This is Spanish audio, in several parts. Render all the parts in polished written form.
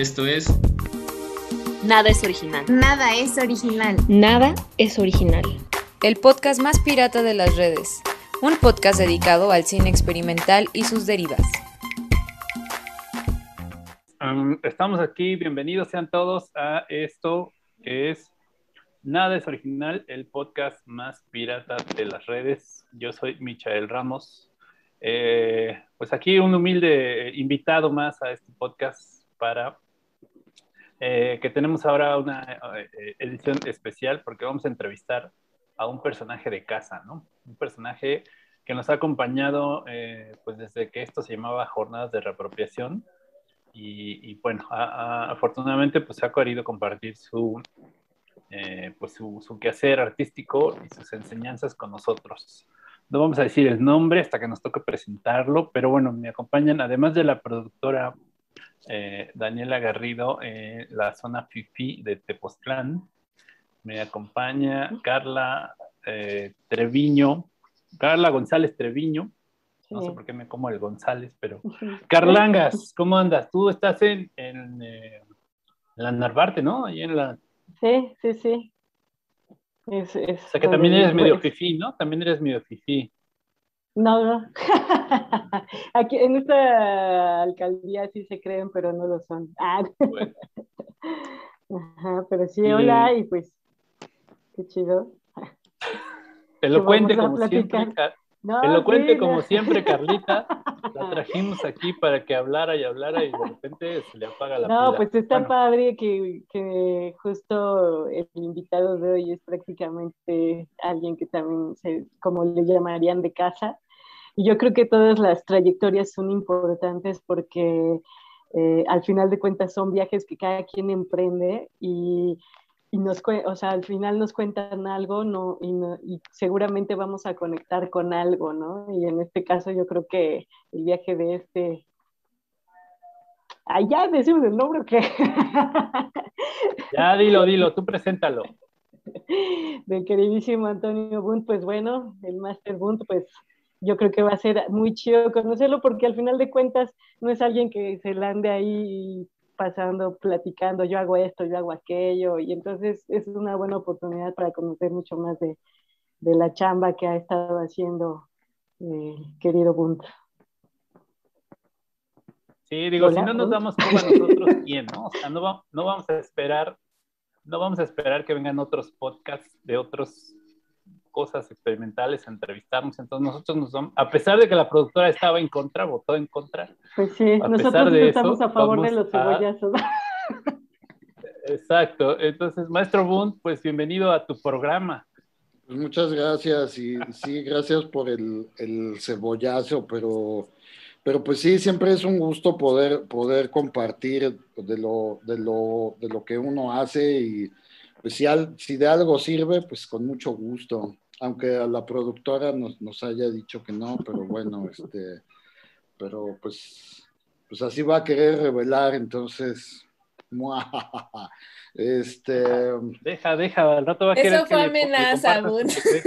Esto es Nada es original. Nada es original. Nada es original. El podcast más pirata de las redes. Un podcast dedicado al cine experimental y sus derivas. Estamos aquí, bienvenidos sean todos a esto que es Nada es original, el podcast más pirata de las redes. Yo soy Michael Ramos. Pues aquí un humilde invitado más a este podcast para que tenemos ahora una edición especial porque vamos a entrevistar a un personaje de casa, ¿no? Un personaje que nos ha acompañado pues desde que esto se llamaba Jornadas de Reapropiación y bueno, afortunadamente pues ha querido compartir su quehacer artístico y sus enseñanzas con nosotros. No vamos a decir el nombre hasta que nos toque presentarlo, pero bueno, me acompañan, además de la productora Daniela Garrido, la zona FIFI de Tepoztlán, me acompaña Carla Treviño, Carla González Treviño, no sé por qué me como el González, pero Carlangas, ¿cómo andas? Tú estás en la Narvarte, ¿no? Ahí en la... Sí. O sea que también eres medio fifí, ¿no? También eres medio fifí. No. Aquí en esta alcaldía sí se creen, pero no lo son. Bueno. Ajá, pero sí, hola, y pues, qué chido. Elocuente como siempre, como siempre, Carlita. La trajimos aquí para que hablara y de repente se le apaga la pila. No, pues está padre que justo el invitado de hoy es prácticamente alguien que también, como le llamarían, de casa. Y yo creo que todas las trayectorias son importantes porque al final de cuentas son viajes que cada quien emprende y al final nos cuentan algo, y seguramente vamos a conectar con algo, ¿no? Y en este caso yo creo que el viaje de ya decimos el nombre, ¿o qué? Ya, dilo, tú preséntalo. Del queridísimo Antonio Bunt, pues bueno, el Master Bunt, pues yo creo que va a ser muy chido conocerlo porque al final de cuentas no es alguien que se la ande ahí pasando, platicando, yo hago esto, yo hago aquello, y entonces es una buena oportunidad para conocer mucho más de la chamba que ha estado haciendo querido Bunt. Sí, digo, hola, si no nos damos cuenta nosotros, ¿quién, no? O sea, no vamos a esperar que vengan otros podcasts de otras cosas experimentales a entrevistarnos, entonces nosotros nos vamos, a pesar de que la productora estaba en contra, votó en contra. Pues sí, nosotros estamos a favor de los cebollazos. Exacto, entonces, Maestro Bunt, pues bienvenido a tu programa. Pues muchas gracias, y sí, gracias por el cebollazo, pero pues sí, siempre es un gusto poder compartir de lo que uno hace, y pues si de algo sirve, pues con mucho gusto, aunque a la productora nos haya dicho que no, pero bueno, pero pues así va a querer revelar, entonces, deja, al rato va a querer. Eso fue amenaza, Bunt.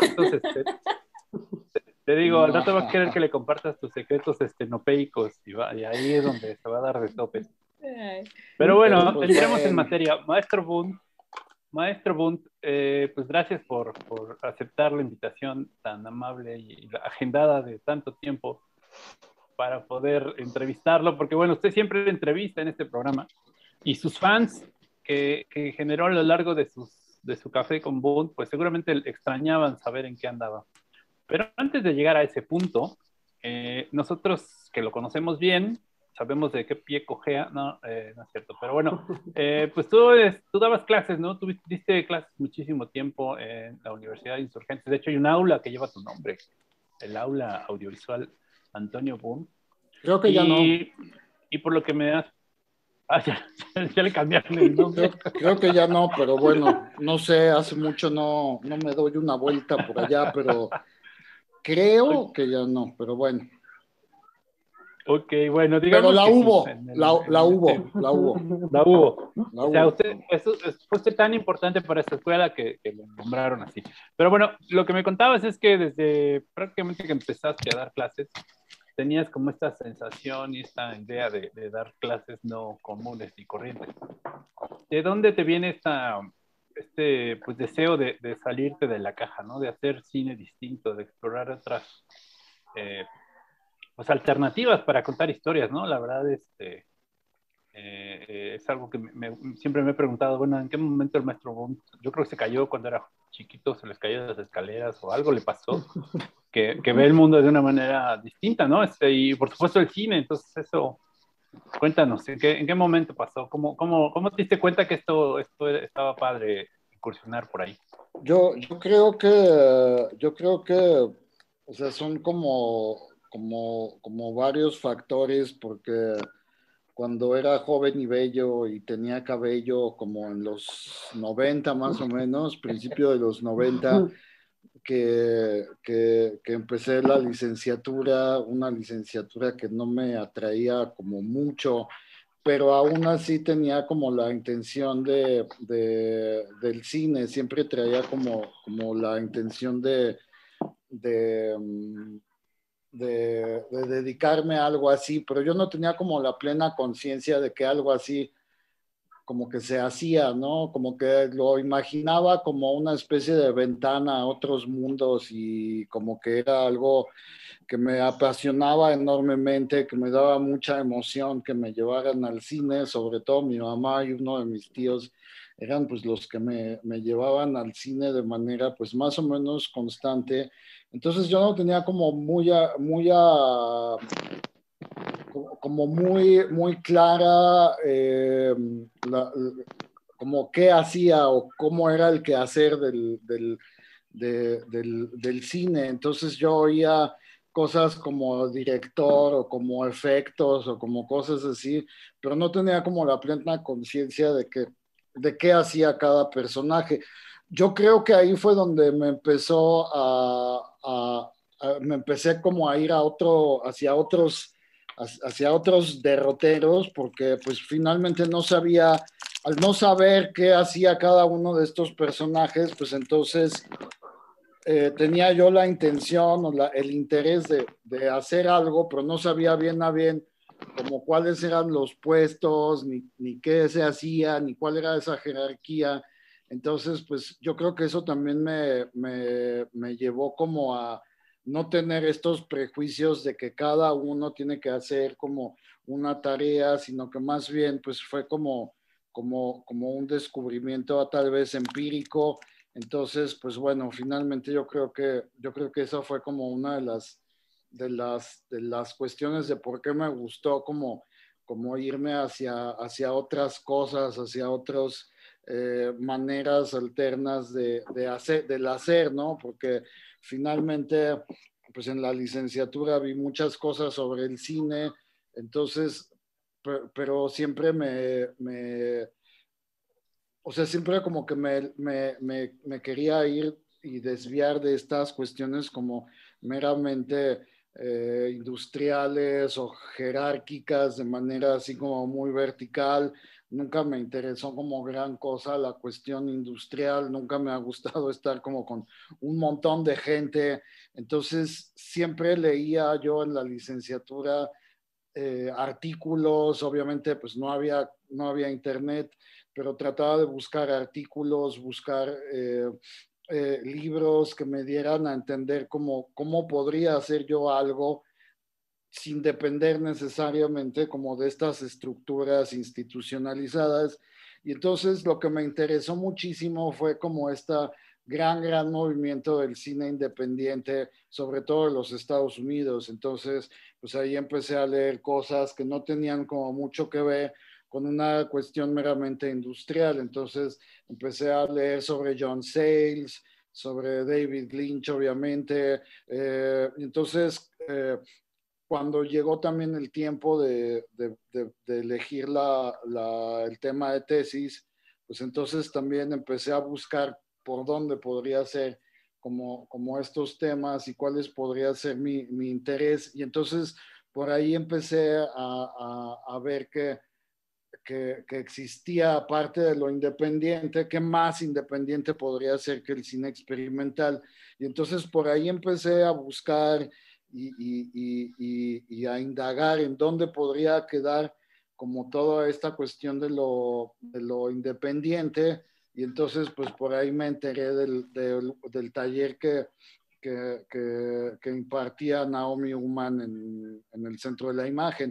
Te digo, al rato va a querer que le compartas tus secretos estenopéicos y ahí es donde se va a dar de tope. Pero bueno, entremos en materia. Maestro Bunt, pues gracias por aceptar la invitación tan amable y agendada de tanto tiempo para poder entrevistarlo, porque bueno, usted siempre entrevista en este programa y sus fans que generó a lo largo de su café con Bunt, pues seguramente extrañaban saber en qué andaba. Pero antes de llegar a ese punto, nosotros que lo conocemos bien, sabemos de qué pie cojea, no es cierto, pero bueno, pues tú dabas clases, ¿no? Tú diste clases muchísimo tiempo en la Universidad de Insurgentes. De hecho, hay un aula que lleva tu nombre, el aula audiovisual Antonio Bunt. Creo que ya no. Y por lo que me das... ya le cambiaron el nombre. Creo que ya no, pero bueno, no sé, hace mucho no me doy una vuelta por allá, pero creo que ya no, pero bueno. Ok, bueno, digamos. Pero la que hubo, sí, la hubo. O sea, fue usted tan importante para esta escuela que lo nombraron así. Pero bueno, lo que me contabas es que desde prácticamente que empezaste a dar clases, tenías como esta sensación y esta idea de dar clases no comunes y corrientes. ¿De dónde te viene este pues, deseo de salirte de la caja, ¿no? De hacer cine distinto, de explorar otras pues, alternativas para contar historias, ¿no? La verdad, es algo que siempre me he preguntado, bueno, ¿en qué momento el maestro Wundt, yo creo que se cayó cuando era chiquito, se les cayó de las escaleras o algo le pasó, que ve el mundo de una manera distinta, ¿no? Y por supuesto el cine, entonces eso, cuéntanos, ¿en qué momento pasó? ¿Cómo te diste cuenta que esto estaba padre incursionar por ahí? Yo creo que, o sea, son como varios factores, porque cuando era joven y bello y tenía cabello como en los 90 más o menos, principio de los 90, que empecé la licenciatura, una licenciatura que no me atraía como mucho, pero aún así tenía como la intención del cine, siempre traía como la intención de, mm, de dedicarme a algo así, pero yo no tenía como la plena conciencia de que algo así como que se hacía, ¿no? Como que lo imaginaba como una especie de ventana a otros mundos y como que era algo que me apasionaba enormemente, que me daba mucha emoción que me llevaran al cine, sobre todo mi mamá y uno de mis tíos eran pues los que me llevaban al cine de manera pues más o menos constante. Entonces yo no tenía como como muy clara como qué hacía o cómo era el quehacer del cine. Entonces yo oía cosas como director o como efectos o como cosas así, pero no tenía como la plena conciencia de qué hacía cada personaje. Yo creo que ahí fue donde me empezó me empecé como a ir hacia otros derroteros, porque pues finalmente no sabía, al no saber qué hacía cada uno de estos personajes, pues entonces tenía yo la intención o el interés de hacer algo, pero no sabía bien a bien como cuáles eran los puestos, ni qué se hacía, ni cuál era esa jerarquía. Entonces, pues yo creo que eso también me llevó como a no tener estos prejuicios de que cada uno tiene que hacer como una tarea, sino que más bien pues fue como un descubrimiento tal vez empírico. Entonces, pues bueno, finalmente yo creo que esa fue como una de las cuestiones de por qué me gustó como irme hacia otras cosas, hacia otras maneras alternas del hacer, ¿no? Porque finalmente, pues en la licenciatura vi muchas cosas sobre el cine, entonces, pero siempre o sea, siempre como que me quería ir y desviar de estas cuestiones como meramente industriales o jerárquicas de manera así como muy vertical. Nunca me interesó como gran cosa la cuestión industrial, nunca me ha gustado estar como con un montón de gente. Entonces, siempre leía yo en la licenciatura artículos, obviamente pues no había internet, pero trataba de buscar artículos, buscar libros que me dieran a entender cómo podría hacer yo algo sin depender necesariamente como de estas estructuras institucionalizadas. Y entonces lo que me interesó muchísimo fue como esta gran movimiento del cine independiente, sobre todo en los Estados Unidos. Entonces, pues ahí empecé a leer cosas que no tenían como mucho que ver con una cuestión meramente industrial. Entonces, empecé a leer sobre John Sayles, sobre David Lynch, obviamente. Entonces, cuando llegó también el tiempo de elegir el tema de tesis, pues entonces también empecé a buscar por dónde podría ser como estos temas y cuáles podría ser mi interés. Y entonces por ahí empecé a ver que existía, aparte de lo independiente, que más independiente podría ser que el cine experimental. Y entonces por ahí empecé a buscar y a indagar en dónde podría quedar como toda esta cuestión de lo independiente, y entonces pues por ahí me enteré del taller que impartía Naomi Uman en el Centro de la Imagen.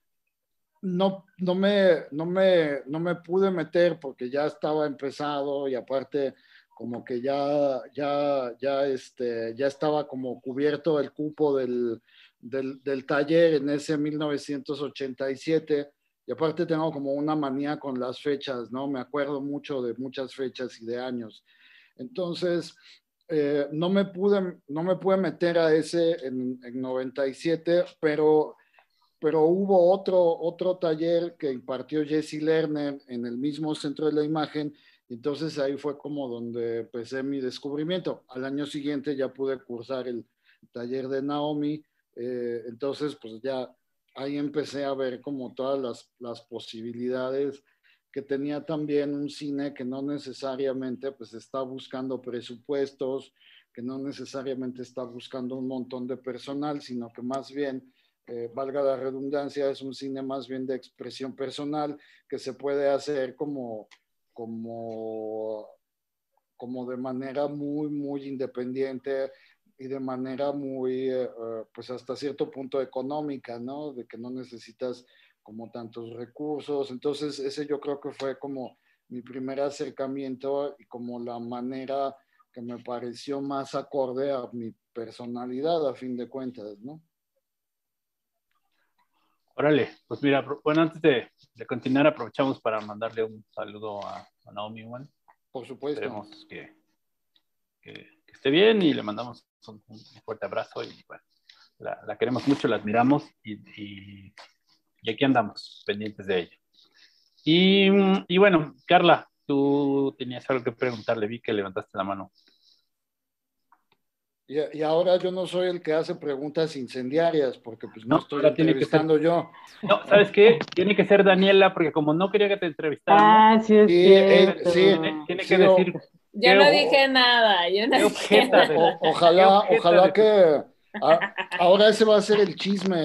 No me pude meter porque ya estaba empezado, y aparte como que ya estaba como cubierto el cupo del taller en ese 1987, y aparte tengo como una manía con las fechas, ¿no? Me acuerdo mucho de muchas fechas y de años. Entonces, no me pude meter a ese en 97, pero hubo otro taller que impartió Jesse Lerner en el mismo Centro de la Imagen, y entonces ahí fue como donde empecé mi descubrimiento. Al año siguiente ya pude cursar el taller de Naomi, entonces pues ya ahí empecé a ver como todas las posibilidades que tenía también un cine que no necesariamente pues está buscando presupuestos, que no necesariamente está buscando un montón de personal, sino que más bien, valga la redundancia, es un cine más bien de expresión personal que se puede hacer como de manera muy, muy independiente y de manera muy, pues hasta cierto punto económica, ¿no? De que no necesitas como tantos recursos. Entonces, ese yo creo que fue como mi primer acercamiento y como la manera que me pareció más acorde a mi personalidad, a fin de cuentas, ¿no? Órale, pues mira, bueno, antes de continuar, aprovechamos para mandarle un saludo a Naomi Uman. Por supuesto. Esperemos que esté bien, y le mandamos un fuerte abrazo, y bueno, la queremos mucho, la admiramos, y aquí andamos pendientes de ella. Y bueno, Carla, tú tenías algo que preguntarle, vi que levantaste la mano. Y ahora yo no soy el que hace preguntas incendiarias, porque pues no estoy ahora tiene que ser- entrevistando yo. No, ¿sabes qué? Tiene que ser Daniela, porque como no quería que te entrevistáramos, Ah, sí es Sí, cierto. tiene sí, que decir Yo no dije nada, yo no qué dije objeta nada. ojalá de que ahora ese va a ser el chisme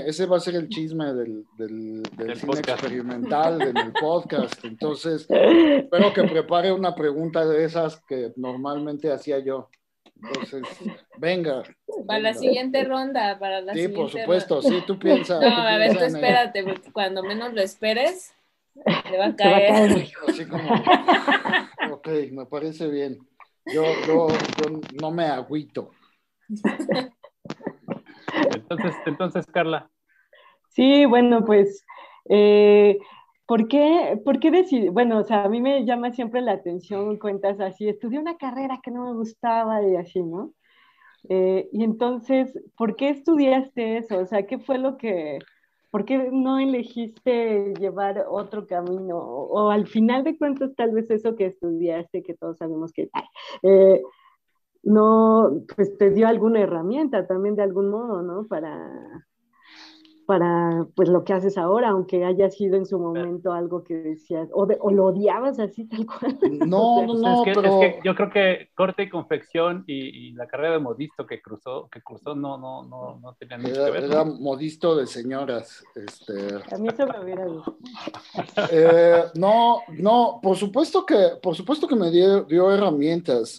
del cine podcast. experimental en el podcast. Entonces, espero que prepare una pregunta de esas que normalmente hacía yo. Entonces, venga. Para la siguiente ronda, Sí, por siguiente supuesto, ronda. sí, tú piensas. No, a ver, tú en ello. espérate, porque cuando menos lo esperes, te va a Te va a caer. caer. Así como, ok, me parece bien. Yo no me agüito. Entonces, Carla, Sí, bueno, pues, por qué decidí? Bueno, o sea, a mí me llama siempre la atención cuentas así, estudié una carrera que no me gustaba y así, ¿no? Y entonces, ¿por qué estudiaste eso? O sea, ¿qué fue por qué no elegiste llevar otro camino? O al final de cuentas, tal vez eso que estudiaste, que todos sabemos que, no, pues te dio alguna herramienta también de algún modo, ¿no? Para pues lo que haces ahora, aunque haya sido en su momento algo que decías, o lo odiabas así tal cual. No, O sea, no, es pero que yo creo que corte y confección y la carrera de modisto que cursó no tenían mucho que ver, era ¿no? modisto de señoras. a mí eso me hubiera gustado. No, por supuesto que me dio herramientas.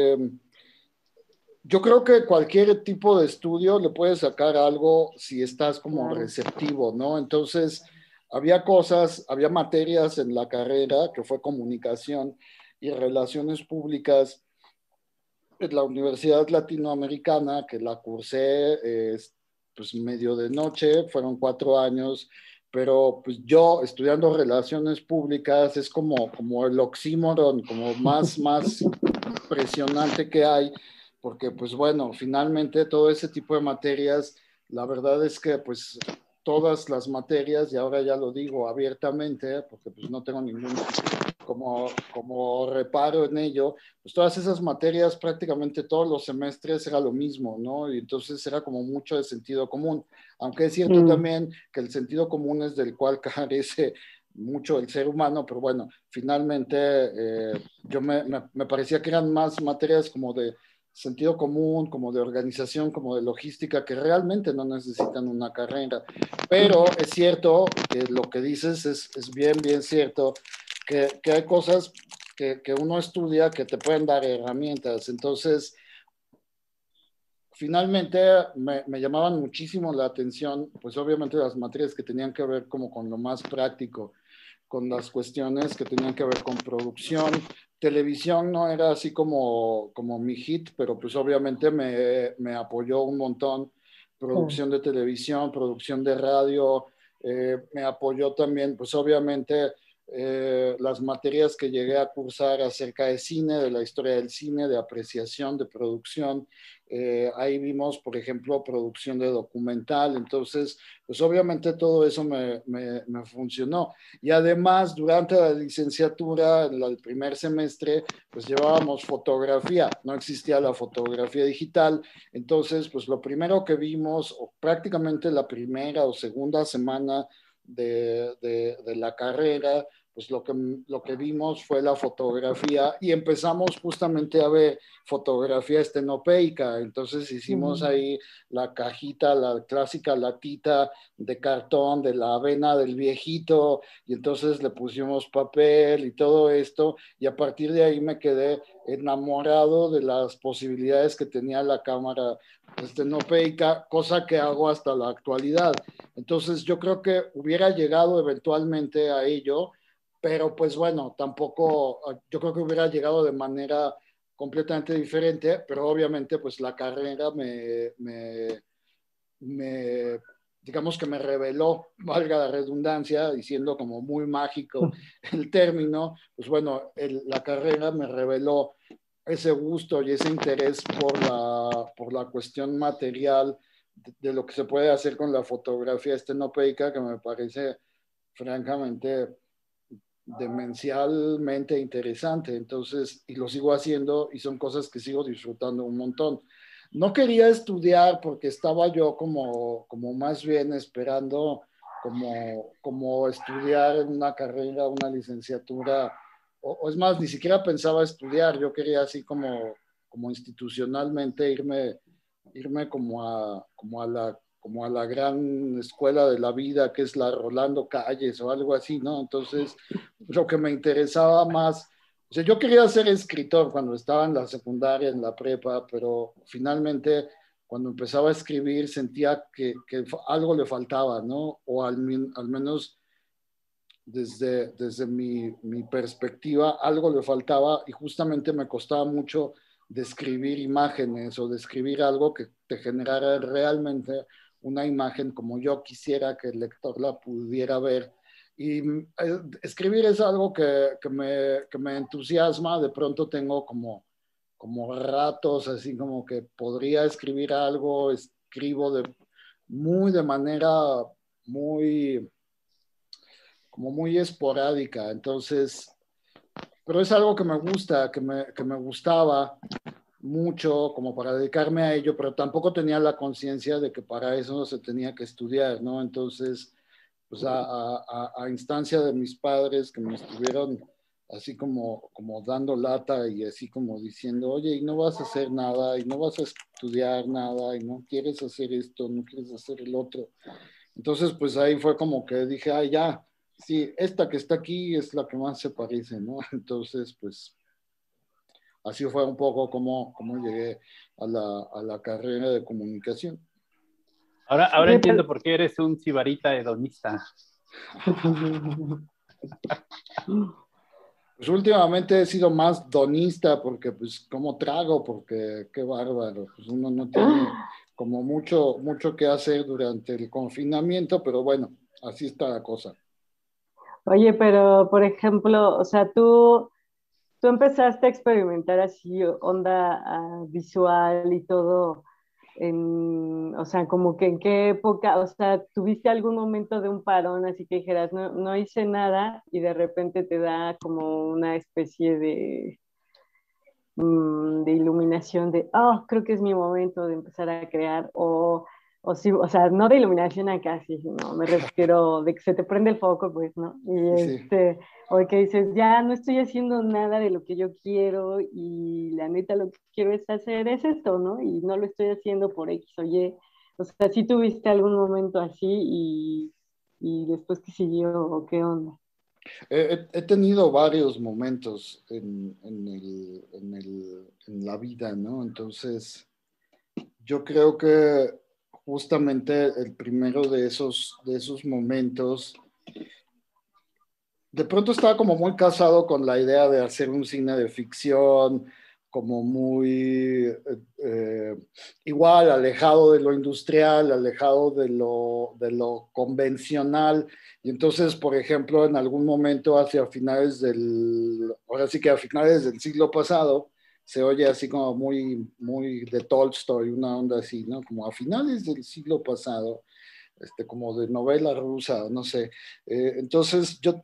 Yo creo que cualquier tipo de estudio le puedes sacar algo si estás como Claro. receptivo, ¿no? Entonces, había materias en la carrera que fue comunicación y relaciones públicas en la Universidad Latinoamericana, que la cursé pues medio de noche, fueron 4 años, pero pues yo estudiando relaciones públicas es como el oxímoron, como más impresionante que hay, porque pues bueno, finalmente todo ese tipo de materias, la verdad es que pues todas las materias, y ahora ya lo digo abiertamente, porque pues no tengo ningún como reparo en ello, pues todas esas materias prácticamente todos los semestres era lo mismo, ¿no? Y entonces era como mucho de sentido común, aunque es cierto también que el sentido común es del cual carece mucho el ser humano, pero bueno, finalmente yo me parecía que eran más materias como sentido común, como de organización, como de logística, que realmente no necesitan una carrera. Pero es cierto que lo que dices es bien, bien cierto, que hay cosas que uno estudia que te pueden dar herramientas. Entonces, finalmente me llamaban muchísimo la atención, pues obviamente las materias que tenían que ver como con lo más práctico, con las cuestiones que tenían que ver con producción. Televisión no era así como mi hit, pero pues obviamente me apoyó un montón. Producción de televisión, producción de radio, me apoyó también, pues obviamente las materias que llegué a cursar acerca de cine, de la historia del cine, de apreciación, de producción. Ahí vimos, por ejemplo, producción de documental. Entonces, pues obviamente todo eso me funcionó. Y además, durante la licenciatura, en el primer semestre, pues llevábamos fotografía. No existía la fotografía digital. Entonces, pues lo primero que vimos, o prácticamente la primera o segunda semana de la carrera, pues lo que vimos fue la fotografía y empezamos justamente a ver fotografía estenopeica. Entonces hicimos ahí la cajita, la clásica latita de cartón de la avena del viejito, y entonces le pusimos papel y todo esto, y a partir de ahí me quedé enamorado de las posibilidades que tenía la cámara estenopeica, cosa que hago hasta la actualidad. Entonces yo creo que hubiera llegado eventualmente a ello, pero pues bueno, tampoco, yo creo que hubiera llegado de manera completamente diferente, pero obviamente pues la carrera digamos que me reveló, valga la redundancia, diciendo como muy mágico el término, pues bueno, la carrera me reveló ese gusto y ese interés por la cuestión material de lo que se puede hacer con la fotografía estenopeica, que me parece francamente demencialmente interesante. Entonces, y lo sigo haciendo y son cosas que sigo disfrutando un montón. No quería estudiar porque estaba yo como más bien esperando como estudiar una carrera, una licenciatura, o es más, ni siquiera pensaba estudiar. Yo quería así como institucionalmente irme como a la gran escuela de la vida, que es la Rolando Calles o algo así, ¿no? Entonces, lo que me interesaba más, o sea, yo quería ser escritor cuando estaba en la secundaria, en la prepa, pero finalmente cuando empezaba a escribir sentía que algo le faltaba, ¿no? O al menos desde mi perspectiva, algo le faltaba, y justamente me costaba mucho describir imágenes o describir algo que te generara realmente una imagen como yo quisiera que el lector la pudiera ver. Y escribir es algo que me entusiasma. De pronto tengo como ratos así como que podría escribir algo, escribo de manera muy como muy esporádica. Entonces, pero es algo que me gusta, que me gustaba mucho como para dedicarme a ello, pero tampoco tenía la conciencia de que para eso se tenía que estudiar, ¿no? Entonces, pues a instancia de mis padres que me estuvieron así como dando lata y así como diciendo, oye, y no vas a hacer nada, y no vas a estudiar nada, y no quieres hacer esto, no quieres hacer el otro. Entonces, pues ahí fue como que dije, ay, ya, sí, esta que está aquí es la que más se parece, ¿no? Entonces, pues así fue un poco como llegué a la carrera de comunicación. Ahora entiendo por qué eres un sibarita hedonista. Pues últimamente he sido más donista porque pues como trago, porque qué bárbaro, pues uno no tiene como mucho que hacer durante el confinamiento, pero bueno, así está la cosa. Oye, pero por ejemplo, o sea, tú empezaste a experimentar así onda visual y todo, o sea, como que en qué época, o sea, ¿tuviste algún momento de un parón así que dijeras, no, no hice nada y de repente te da como una especie de iluminación de, oh, creo que es mi momento de empezar a crear, o O, sí, o sea, no de iluminación acá, sí, no, me refiero de que se te prende el foco, pues, ¿no? Sí. O de que dices, ya no estoy haciendo nada de lo que yo quiero y la neta lo que quiero es hacer es esto, ¿no? Y no lo estoy haciendo por X o Y. O sea, ¿sí tuviste algún momento así y después qué siguió o qué onda? He tenido varios momentos en la vida, ¿no? Entonces, yo creo que justamente el primero de esos momentos, de pronto estaba como muy casado con la idea de hacer un cine de ficción, como muy eh, igual, alejado de lo industrial, alejado de lo convencional. Y entonces, por ejemplo, en algún momento hacia finales ahora sí que a finales del siglo pasado, se oye así como muy, muy de Tolstoy, una onda así, ¿no? Como a finales del siglo pasado, como de novela rusa, no sé. Entonces, yo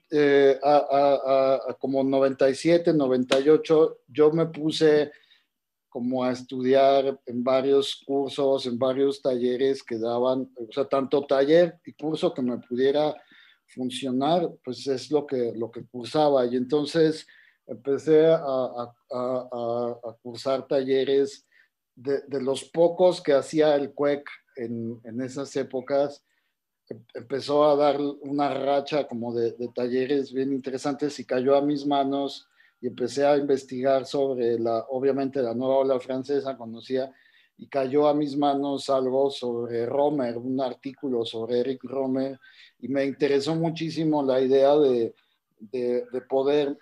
como 97, 98, yo me puse como a estudiar en varios cursos, en varios talleres que daban, o sea, tanto taller y curso que me pudiera funcionar, pues es lo que cursaba. Y entonces empecé a cursar talleres de los pocos que hacía el CUEC en esas épocas. Empezó a dar una racha como de talleres bien interesantes y cayó a mis manos y empecé a investigar sobre obviamente la nueva ola francesa, conocía, y cayó a mis manos algo sobre Romer, un artículo sobre Eric Romer, y me interesó muchísimo la idea de poder,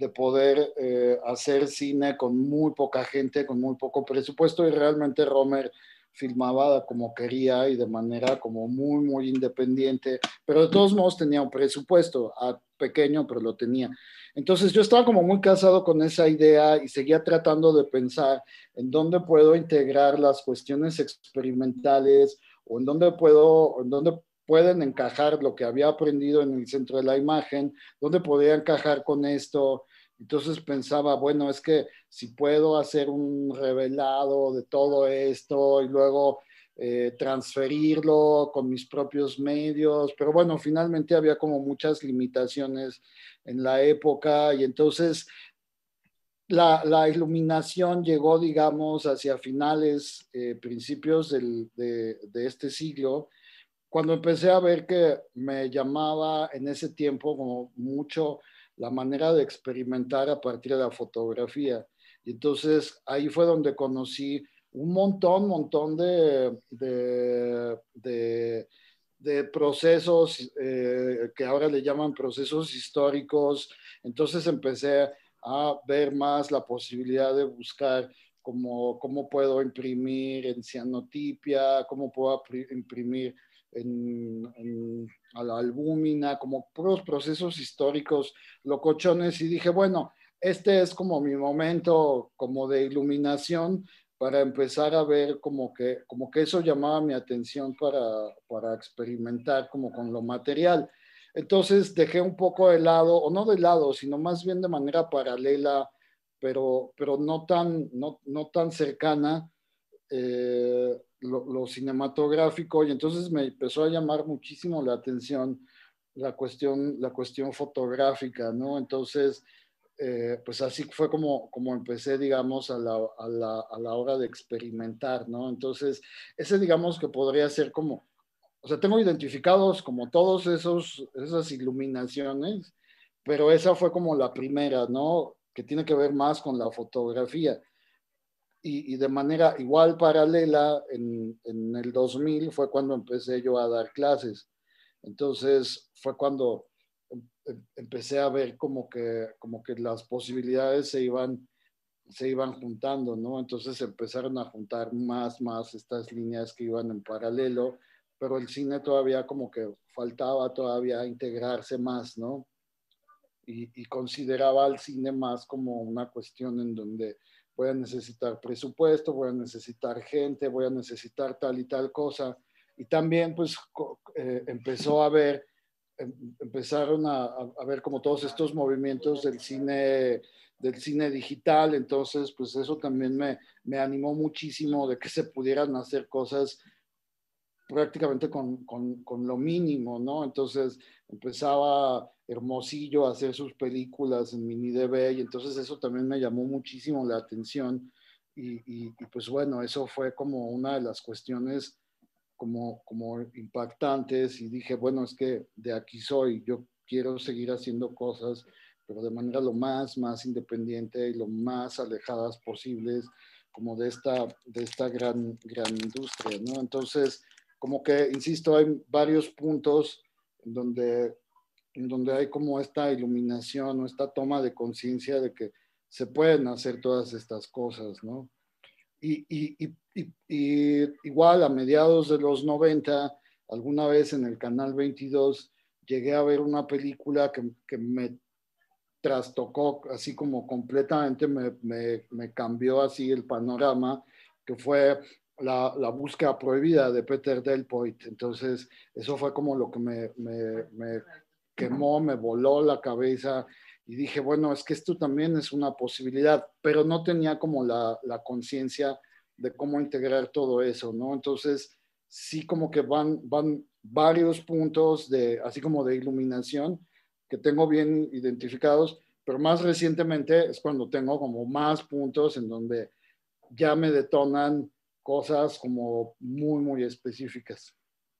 hacer cine con muy poca gente, con muy poco presupuesto, y realmente Romer filmaba como quería y de manera como muy, muy independiente, pero de todos modos tenía un presupuesto pequeño, pero lo tenía. Entonces yo estaba como muy casado con esa idea y seguía tratando de pensar en dónde puedo integrar las cuestiones experimentales o en dónde pueden encajar lo que había aprendido en el centro de la imagen, dónde podía encajar con esto. Entonces pensaba, bueno, es que si puedo hacer un revelado de todo esto y luego transferirlo con mis propios medios, pero bueno, finalmente había como muchas limitaciones en la época y entonces la iluminación llegó, digamos, hacia finales, principios de este siglo, cuando empecé a ver que me llamaba en ese tiempo como mucho la manera de experimentar a partir de la fotografía. Y entonces ahí fue donde conocí un montón de procesos que ahora le llaman procesos históricos. Entonces empecé a ver más la posibilidad de buscar cómo puedo imprimir en cianotipia, cómo puedo imprimir a la albúmina, como puros procesos históricos locochones, y dije, bueno, este es como mi momento como de iluminación para empezar a ver como que eso llamaba mi atención para experimentar como con lo material. Entonces dejé un poco de lado, o no de lado, sino más bien de manera paralela, pero no tan cercana, lo cinematográfico, y entonces me empezó a llamar muchísimo la atención la cuestión fotográfica, ¿no? Entonces, pues así fue como empecé, digamos, a la hora de experimentar, ¿no? Entonces, ese digamos que podría ser como, o sea, tengo identificados como todos esas iluminaciones, pero esa fue como la primera, ¿no? Que tiene que ver más con la fotografía y de manera igual paralela, en el 2000 fue cuando empecé yo a dar clases. Entonces fue cuando empecé a ver como que las posibilidades se iban juntando, ¿no? Entonces empezaron a juntar más estas líneas que iban en paralelo, pero el cine todavía como que faltaba todavía integrarse más, ¿no? Y consideraba al cine más como una cuestión en donde voy a necesitar presupuesto, voy a necesitar gente, voy a necesitar tal y tal cosa. Y también pues empezó a ver, empezaron a ver como todos estos movimientos del cine digital, entonces pues eso también me animó muchísimo de que se pudieran hacer cosas prácticamente con lo mínimo, ¿no? Entonces empezaba Hermosillo a hacer sus películas en mini DV y entonces eso también me llamó muchísimo la atención y pues bueno, eso fue como una de las cuestiones como impactantes y dije, bueno, es que de aquí soy, yo quiero seguir haciendo cosas, pero de manera lo más independiente y lo más alejadas posibles como de esta gran industria, ¿no? Entonces, como que, insisto, hay varios puntos en donde hay como esta iluminación o esta toma de conciencia de que se pueden hacer todas estas cosas, ¿no? Y igual a mediados de los 90, alguna vez en el Canal 22, llegué a ver una película que me trastocó así como completamente, me cambió así el panorama, que fue la búsqueda prohibida de Peter Delpoint. Entonces, eso fue como lo que me quemó, me voló la cabeza y dije, bueno, es que esto también es una posibilidad, pero no tenía como la conciencia de cómo integrar todo eso, ¿no? Entonces, sí como que van varios puntos de, así como de iluminación que tengo bien identificados, pero más recientemente es cuando tengo como más puntos en donde ya me detonan cosas como muy específicas.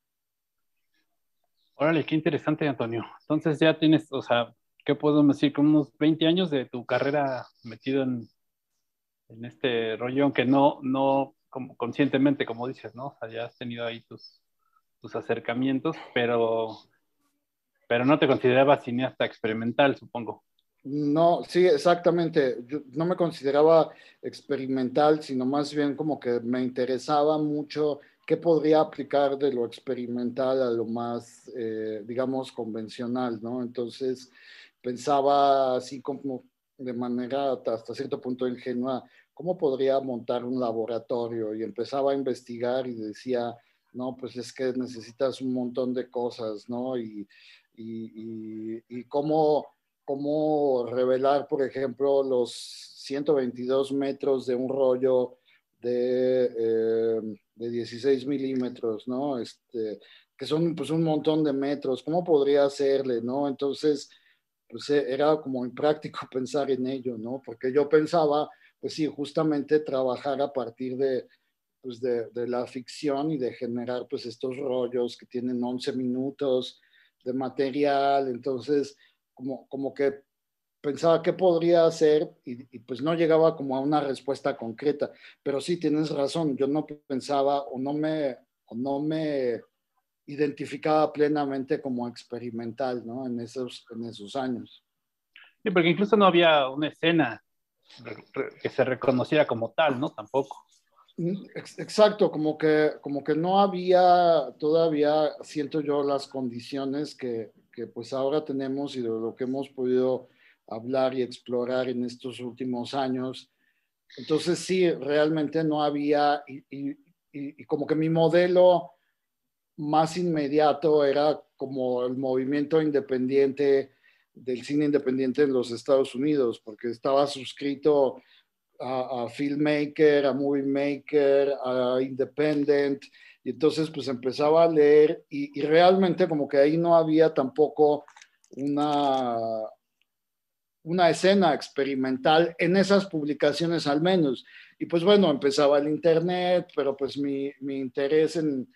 Órale, qué interesante, Antonio. Entonces ya tienes, o sea, ¿qué puedo decir? Como unos 20 años de tu carrera metido en este rollo, aunque no como conscientemente, como dices, ¿no? O sea, ya has tenido ahí tus acercamientos, pero no te considerabas cineasta experimental, supongo. No, sí, exactamente. Yo no me consideraba experimental, sino más bien como que me interesaba mucho qué podría aplicar de lo experimental a lo más, digamos, convencional, ¿no? Entonces pensaba así como de manera hasta cierto punto ingenua, ¿cómo podría montar un laboratorio? Y empezaba a investigar y decía, no, pues es que necesitas un montón de cosas, ¿no? Y cómo revelar, por ejemplo, los 122 metros de un rollo de 16 milímetros, ¿no? Que son pues un montón de metros, ¿cómo podría hacerle, ¿no? Entonces, pues era como impráctico pensar en ello, ¿no? Porque yo pensaba, pues sí, justamente trabajar a partir pues de la ficción y de generar pues estos rollos que tienen 11 minutos de material, entonces como que pensaba qué podría hacer pues no llegaba como a una respuesta concreta, pero sí tienes razón, yo no pensaba o no me identificaba plenamente como experimental, ¿no? En esos años. Sí, porque incluso no había una escena que se reconociera como tal, ¿no? Tampoco. Exacto, como que no había todavía, siento yo, las condiciones que pues ahora tenemos y de lo que hemos podido hablar y explorar en estos últimos años. Entonces sí, realmente no había, y como que mi modelo más inmediato era como el movimiento independiente del cine independiente en los Estados Unidos, porque estaba suscrito a filmmaker, a movie maker, a independent, y entonces pues empezaba a leer y realmente como que ahí no había tampoco una, una escena experimental en esas publicaciones al menos. Y pues bueno, empezaba el internet, pero pues mi interés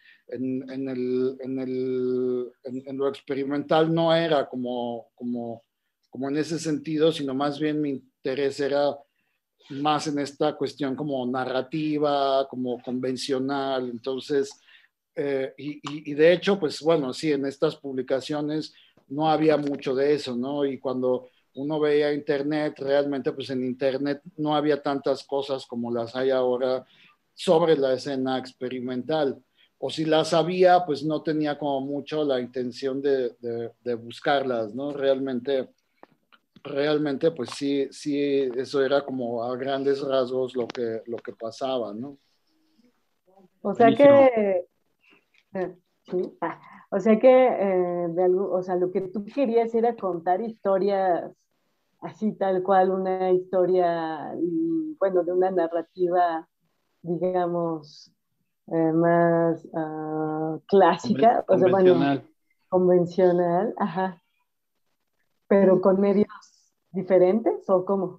en lo experimental no era como en ese sentido, sino más bien mi interés era más en esta cuestión como narrativa, como convencional. Entonces, y de hecho, pues bueno, sí, en estas publicaciones no había mucho de eso, ¿no? Y cuando uno veía internet, realmente pues en internet no había tantas cosas como las hay ahora sobre la escena experimental. O si las había, pues no tenía como mucho la intención de buscarlas, ¿no? Realmente, pues sí, eso era como a grandes rasgos lo que pasaba, ¿no? O sea Buenísimo. que, sí, o sea que o sea, lo que tú querías era contar historias así tal cual, una historia, bueno, de una narrativa, digamos, más clásica, o sea, bueno, Convencional. convencional, ajá, pero con medios diferentes, ¿o cómo?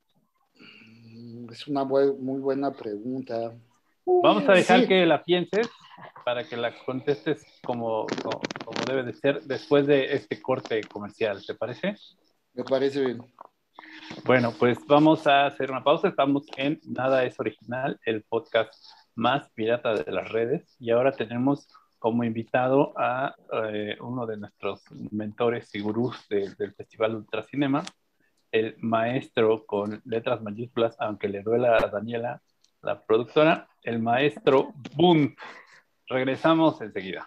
Es una muy buena pregunta. Vamos a dejar Sí, que la pienses para que la contestes como debe de ser después de este corte comercial, ¿te parece? me parece bien. Bueno, pues vamos a hacer una pausa. Estamos en Nada es Original, el podcast más pirata de las redes. Y ahora tenemos como invitado a uno de nuestros mentores y gurús del Festival Ultracinema, el maestro con letras mayúsculas, aunque le duela a Daniela, la productora, el maestro Bunt. Regresamos enseguida.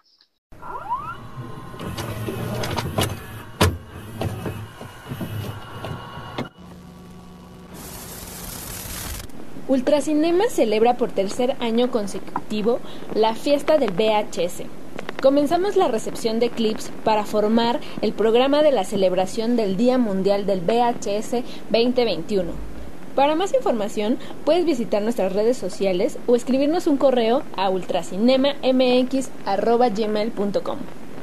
Ultracinema celebra por tercer año consecutivo la fiesta del VHS. Comenzamos la recepción de clips para formar el programa de la celebración del Día Mundial del VHS 2021. Para más información, puedes visitar nuestras redes sociales o escribirnos un correo a ultracinemamx@gmail.com.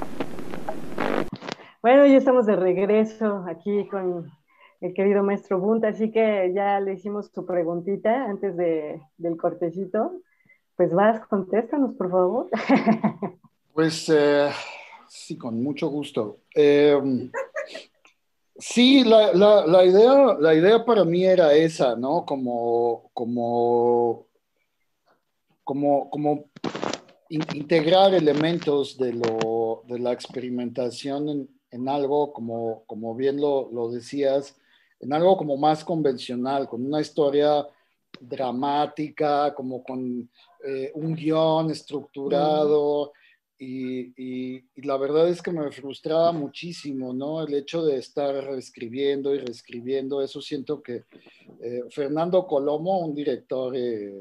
Bueno, ya estamos de regreso aquí con el querido maestro Bunt, así que ya le hicimos su preguntita antes del cortecito. Pues vas, contéstanos, por favor. Pues sí, con mucho gusto. Sí, la idea para mí era esa, ¿no? Como integrar elementos de la experimentación en algo, como bien lo decías, en algo como más convencional, con una historia dramática, como con un guión estructurado. Y la verdad es que me frustraba muchísimo, ¿no? El hecho de estar reescribiendo y reescribiendo, eso siento que Fernando Colomo, un director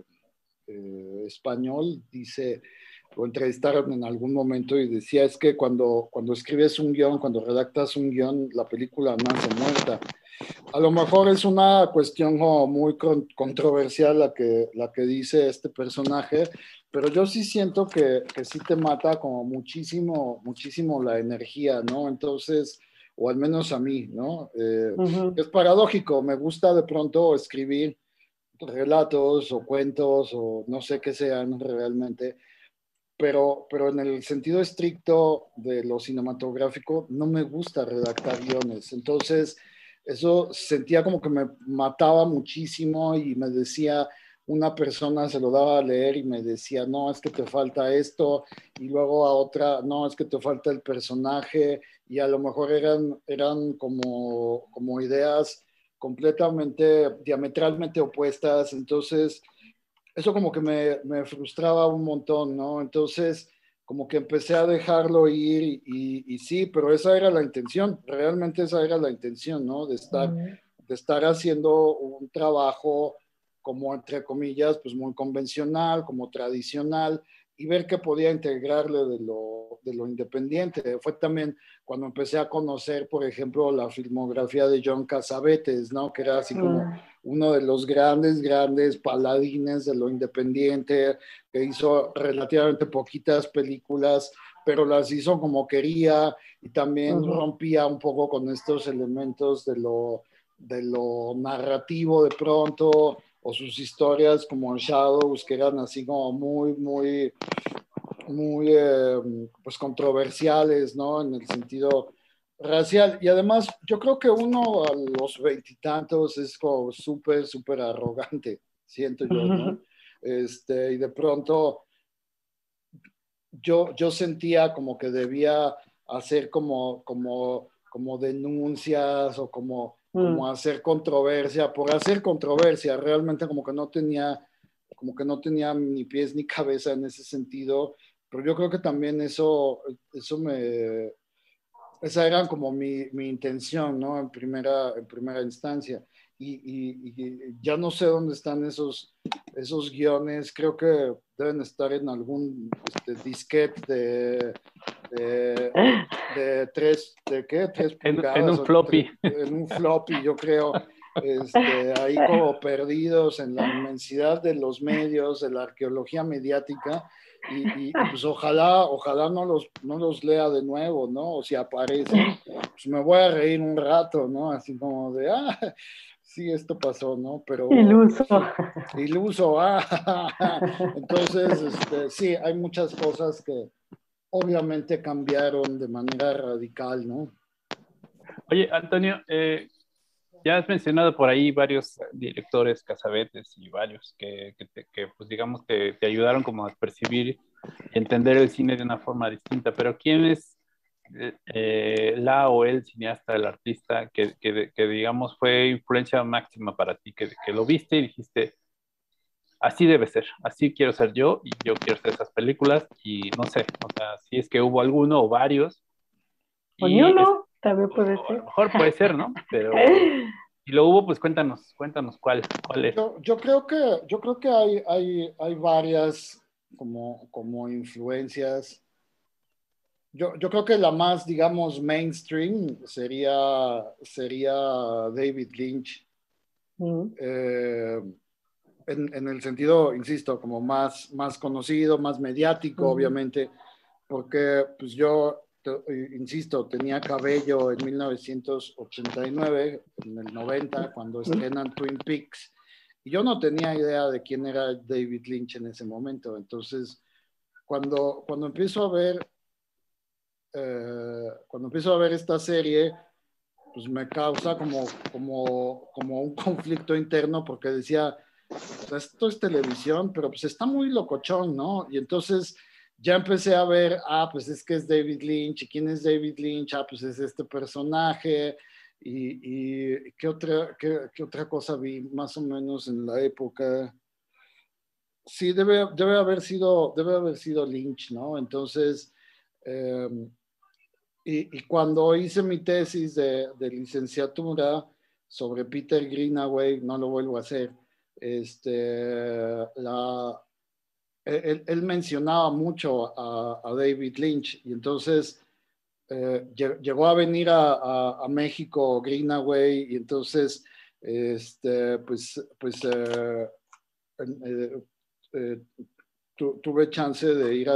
español, dice, lo entrevistaron en algún momento y decía, es que cuando escribes un guión, cuando redactas un guión, la película nace muerta. A lo mejor es una cuestión como muy controversial la que dice este personaje, pero yo sí siento que sí te mata como muchísimo, muchísimo la energía, ¿no? Entonces, o al menos a mí, ¿no? Ujú. Es paradójico, me gusta de pronto escribir relatos o cuentos o no sé qué sean realmente, pero en el sentido estricto de lo cinematográfico no me gusta redactar guiones. Entonces, eso sentía como que me mataba muchísimo y me decía, una persona se lo daba a leer y me decía, no, es que te falta esto, y luego a otra, no, es que te falta el personaje, y a lo mejor eran como ideas completamente, diametralmente opuestas. Entonces, eso como que me frustraba un montón, ¿no? Entonces, como que empecé a dejarlo ir y sí, pero esa era la intención, realmente esa era la intención, ¿no? De estar haciendo un trabajo como, entre comillas, pues muy convencional, como tradicional, y ver qué podía integrarle de lo independiente. Fue también cuando empecé a conocer, por ejemplo, la filmografía de John Cassavetes, ¿no? Que era así como uno de los grandes, grandes paladines de lo independiente, que hizo relativamente poquitas películas, pero las hizo como quería y también rompía un poco con estos elementos de lo narrativo de pronto, o sus historias como Shadows, que eran así como muy pues controversiales, ¿no? En el sentido racial. Y además, yo creo que uno a los veintitantos es como súper, súper arrogante, siento yo, ¿no? Y de pronto yo sentía como que debía hacer como denuncias o como hacer controversia, por hacer controversia, realmente como que no tenía ni pies ni cabeza en ese sentido, pero yo creo que también esa era como mi intención, ¿no? En primera instancia. Y ya no sé dónde están esos guiones, creo que deben estar en algún disquete de tres En pulgadas, un floppy. en un floppy, yo creo. ahí como perdidos en la inmensidad de los medios, de la arqueología mediática, y pues ojalá no los lea de nuevo, ¿no? O si aparecen, pues me voy a reír un rato, ¿no? Así como de, sí, esto pasó, ¿no? Pero... Iluso. Sí, iluso, Entonces, sí, hay muchas cosas que obviamente cambiaron de manera radical, ¿no? Oye, Antonio, ya has mencionado por ahí varios directores, Cassavetes y varios pues digamos, te ayudaron como a percibir y entender el cine de una forma distinta, pero ¿quién es la o el cineasta, el artista que digamos fue influencia máxima para ti, que lo viste y dijiste, así debe ser, así quiero ser yo y yo quiero hacer esas películas y no sé, o sea, si es que hubo alguno o varios O ni y uno, también puede a ser. lo mejor puede ser, ¿no? Pero si lo hubo, pues cuéntanos cuál es. Yo creo que hay varias como influencias. Yo creo que la más, digamos, mainstream sería David Lynch. Mm. En el sentido, insisto, como más conocido, más mediático, obviamente, porque pues yo, insisto, tenía cabello en 1989, en el 90, cuando estrenan Twin Peaks, y yo no tenía idea de quién era David Lynch en ese momento. Entonces, cuando empiezo a ver, esta serie, pues me causa como un conflicto interno, porque decía, pues esto es televisión, pero pues está muy locochón, ¿no? Y entonces ya empecé a ver, pues es que es David Lynch. ¿Y quién es David Lynch? Pues es este personaje. ¿Y qué otra cosa vi más o menos en la época? Sí, debe haber sido Lynch, ¿no? Entonces, eh, y cuando hice mi tesis de licenciatura sobre Peter Greenaway, no lo vuelvo a hacer, él mencionaba mucho a David Lynch, y entonces llegó a venir a México Greenaway, y entonces pues eh, eh, tuve chance de ir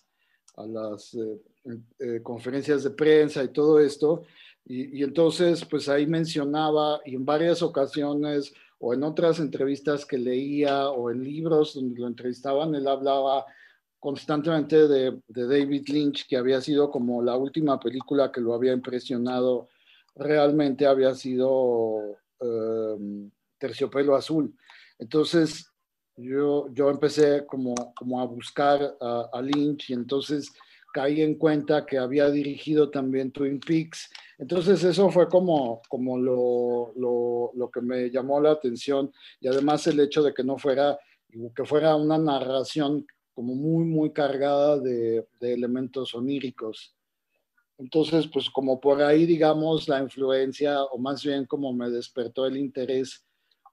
a las conferencias de prensa y todo esto, y entonces pues ahí mencionaba, y en varias ocasiones o en otras entrevistas que leía o en libros donde lo entrevistaban, él hablaba constantemente de David Lynch, que había sido como la última película que lo había impresionado realmente, había sido Terciopelo Azul. Entonces yo empecé como a buscar a Lynch, y entonces caí en cuenta que había dirigido también Twin Peaks. Entonces eso fue como lo que me llamó la atención, y además el hecho de que fuera una narración como muy, muy cargada de elementos oníricos. Entonces, pues como por ahí, digamos, la influencia, o más bien como me despertó el interés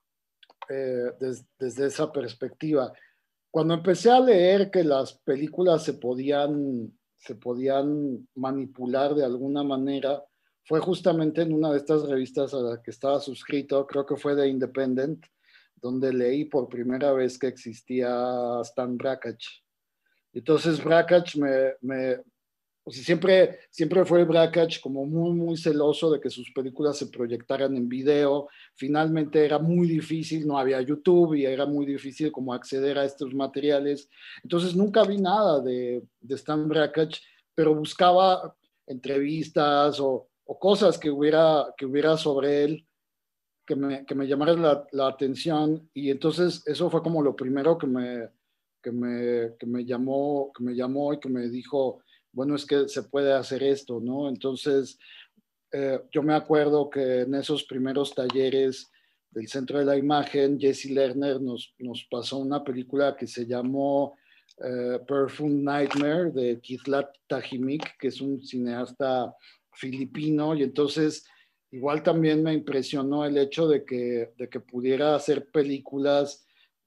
desde esa perspectiva. Cuando empecé a leer que las películas se podían manipular de alguna manera, fue justamente en una de estas revistas a la que estaba suscrito, creo que fue The Independent, donde leí por primera vez que existía Stan Brakhage. Entonces Brakhage o sea, siempre fue Brakhage como muy, muy celoso de que sus películas se proyectaran en video. Finalmente era muy difícil, no había YouTube y era muy difícil como acceder a estos materiales. Entonces nunca vi nada de Stan Brakhage, pero buscaba entrevistas o cosas que hubiera sobre él que me llamaran la atención, y entonces eso fue como lo primero que me llamó y que me dijo, bueno, es que se puede hacer esto, ¿no? Entonces, yo me acuerdo que en esos primeros talleres del Centro de la Imagen, Jesse Lerner nos pasó una película que se llamó Perfume Nightmare, de Kizlat Tajimik, que es un cineasta filipino, y entonces igual también me impresionó el hecho de que pudiera hacer películas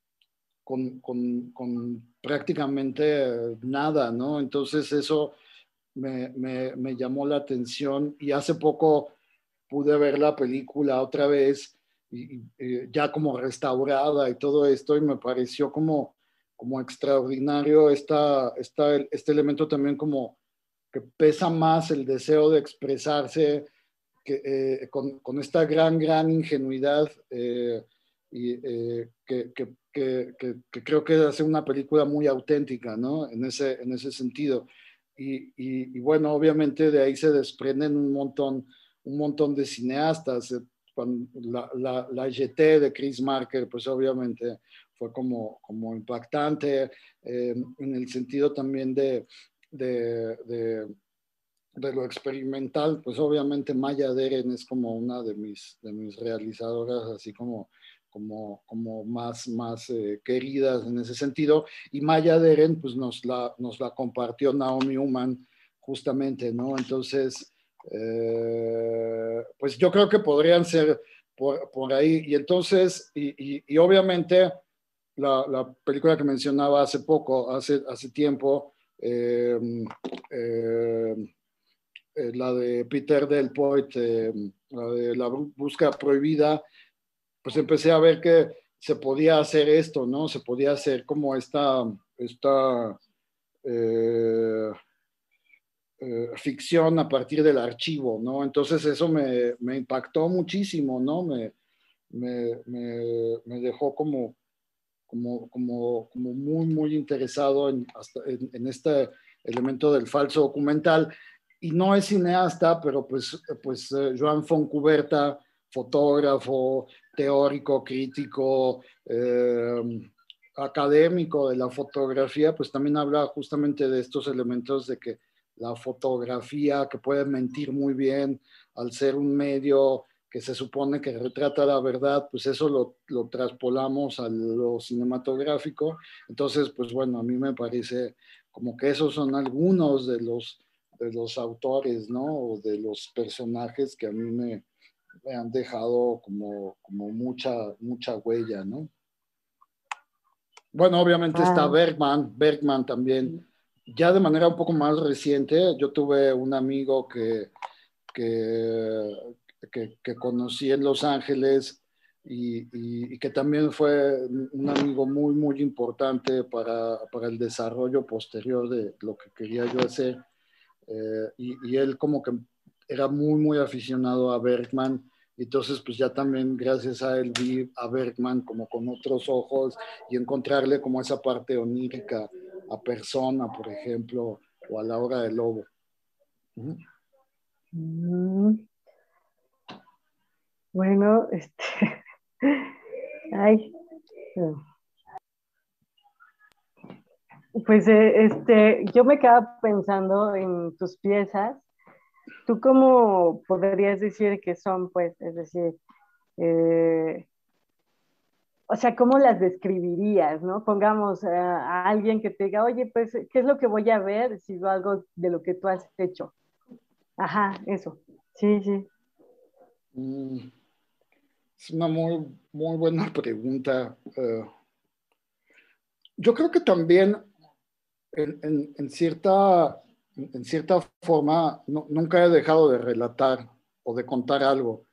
con prácticamente nada, ¿no? Entonces eso me llamó la atención, y hace poco pude ver la película otra vez, ya como restaurada y todo esto, y me pareció como extraordinario este elemento también como que pesa más el deseo de expresarse con esta gran ingenuidad que creo que hace una película muy auténtica, ¿no? En ese sentido. Y bueno, obviamente de ahí se desprenden un montón de cineastas. La GT de Chris Marker, pues obviamente fue como impactante, en el sentido también de lo experimental, pues obviamente Maya Deren es como una de mis realizadoras así como más queridas en ese sentido, y Maya Deren pues nos la compartió Naomi Uman justamente, ¿no? Entonces, pues yo creo que podrían ser por ahí, y entonces, y obviamente la película que mencionaba hace tiempo, la de Peter Del Poit, la de La Búsqueda Prohibida, pues empecé a ver que se podía hacer esto, ¿no? Se podía hacer como esta eh, ficción a partir del archivo, ¿no? Entonces eso me impactó muchísimo, ¿no? Me dejó como muy interesado en este elemento del falso documental. Y no es cineasta, pero pues Joan Fontcuberta, fotógrafo, teórico, crítico, académico de la fotografía, pues también habla justamente de estos elementos de que la fotografía, que puede mentir muy bien al ser un medio que se supone que retrata la verdad, pues eso lo traspolamos a lo cinematográfico. Entonces, pues bueno, a mí me parece como que esos son algunos de los autores, ¿no? O de los personajes que a mí me han dejado como mucha huella, ¿no? Bueno, obviamente está Bergman también. Ya de manera un poco más reciente, yo tuve un amigo que conocí en Los Ángeles y que también fue un amigo muy importante para el desarrollo posterior de lo que quería yo hacer. Y él como que era muy aficionado a Bergman, y entonces pues ya también gracias a él vi a Bergman como con otros ojos y encontrarle como esa parte onírica a Persona, por ejemplo, o a La Hora del Lobo. Bueno, ay, pues yo me quedaba pensando en tus piezas. ¿Tú cómo podrías decir que son, pues, es decir, o sea, cómo las describirías, ¿no? Pongamos a alguien que te diga, oye, pues, ¿qué es lo que voy a ver si veo algo de lo que tú has hecho? Ajá, eso. Sí, sí. Es una muy buena pregunta. Yo creo que también en cierta forma nunca he dejado de relatar o de contar algo,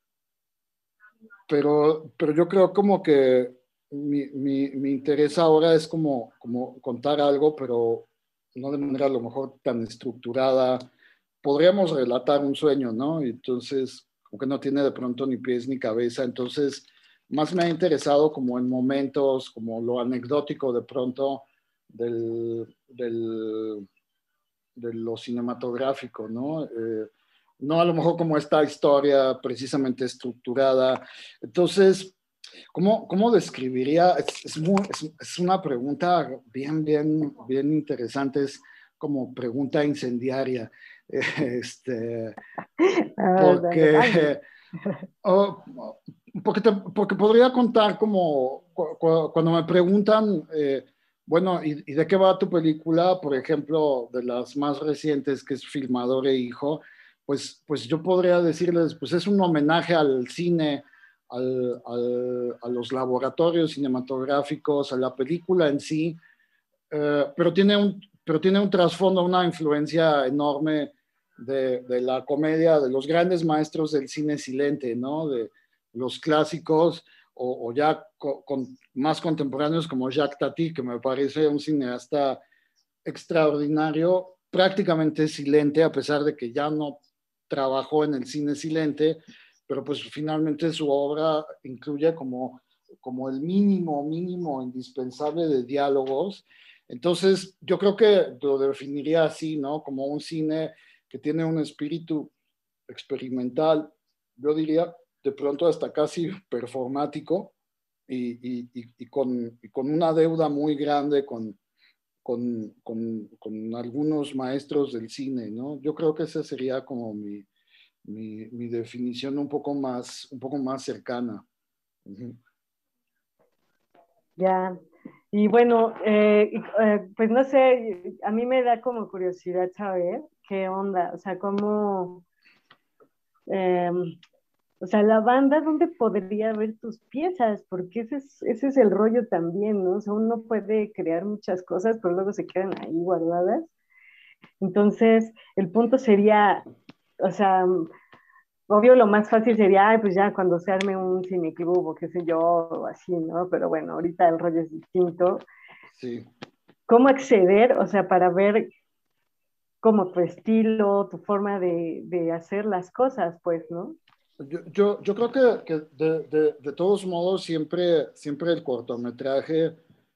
pero yo creo como que mi interés ahora es como contar algo, pero no de manera a lo mejor tan estructurada. Podríamos relatar un sueño, ¿no? Y entonces, como que no tiene de pronto ni pies ni cabeza, entonces más me ha interesado como en momentos, como lo anecdótico de pronto de lo cinematográfico, ¿no? No a lo mejor como esta historia precisamente estructurada. Entonces, ¿cómo describiría? Es una pregunta bien interesante, es como pregunta incendiaria. Porque, oh, porque podría contar como cuando me preguntan, bueno, ¿y de qué va tu película? Por ejemplo, de las más recientes, que es Filmador e Hijo, pues yo podría decirles, pues es un homenaje al cine, a los laboratorios cinematográficos, a la película en sí, pero tiene un trasfondo, una influencia enorme de la comedia, de los grandes maestros del cine silente, ¿no? los clásicos o ya más contemporáneos como Jacques Tati, que me parece un cineasta extraordinario, prácticamente silente, a pesar de que ya no trabajó en el cine silente, pero pues finalmente su obra incluye como el mínimo indispensable de diálogos. Entonces, yo creo que lo definiría así, ¿no? Como un cine que tiene un espíritu experimental, yo diría de pronto hasta casi performático y con una deuda muy grande con algunos maestros del cine, ¿no? Yo creo que esa sería como mi definición un poco más cercana. Uh-huh. Ya. Y bueno, pues no sé, a mí me da como curiosidad saber qué onda, o sea, cómo, eh, o sea, la banda, ¿dónde podría ver tus piezas? Porque ese es el rollo también, ¿no? O sea, uno puede crear muchas cosas, pero luego se quedan ahí guardadas. Entonces, el punto sería, o sea, obvio lo más fácil sería, ay, pues ya cuando se arme un cineclub o qué sé yo, o así, ¿no? Pero bueno, ahorita el rollo es distinto. Sí. ¿Cómo acceder? O sea, para ver como tu estilo, tu forma de hacer las cosas, pues, ¿no? Yo creo que de todos modos siempre el cortometraje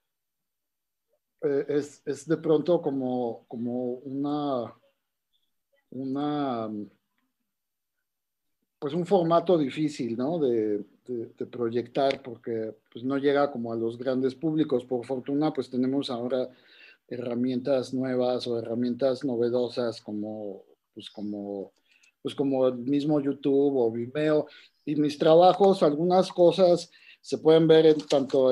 es de pronto como una pues un formato difícil, ¿no? De proyectar porque pues no llega como a los grandes públicos. Por fortuna, pues tenemos ahora herramientas nuevas o herramientas novedosas como el mismo YouTube o Vimeo. Y mis trabajos, algunas cosas se pueden ver tanto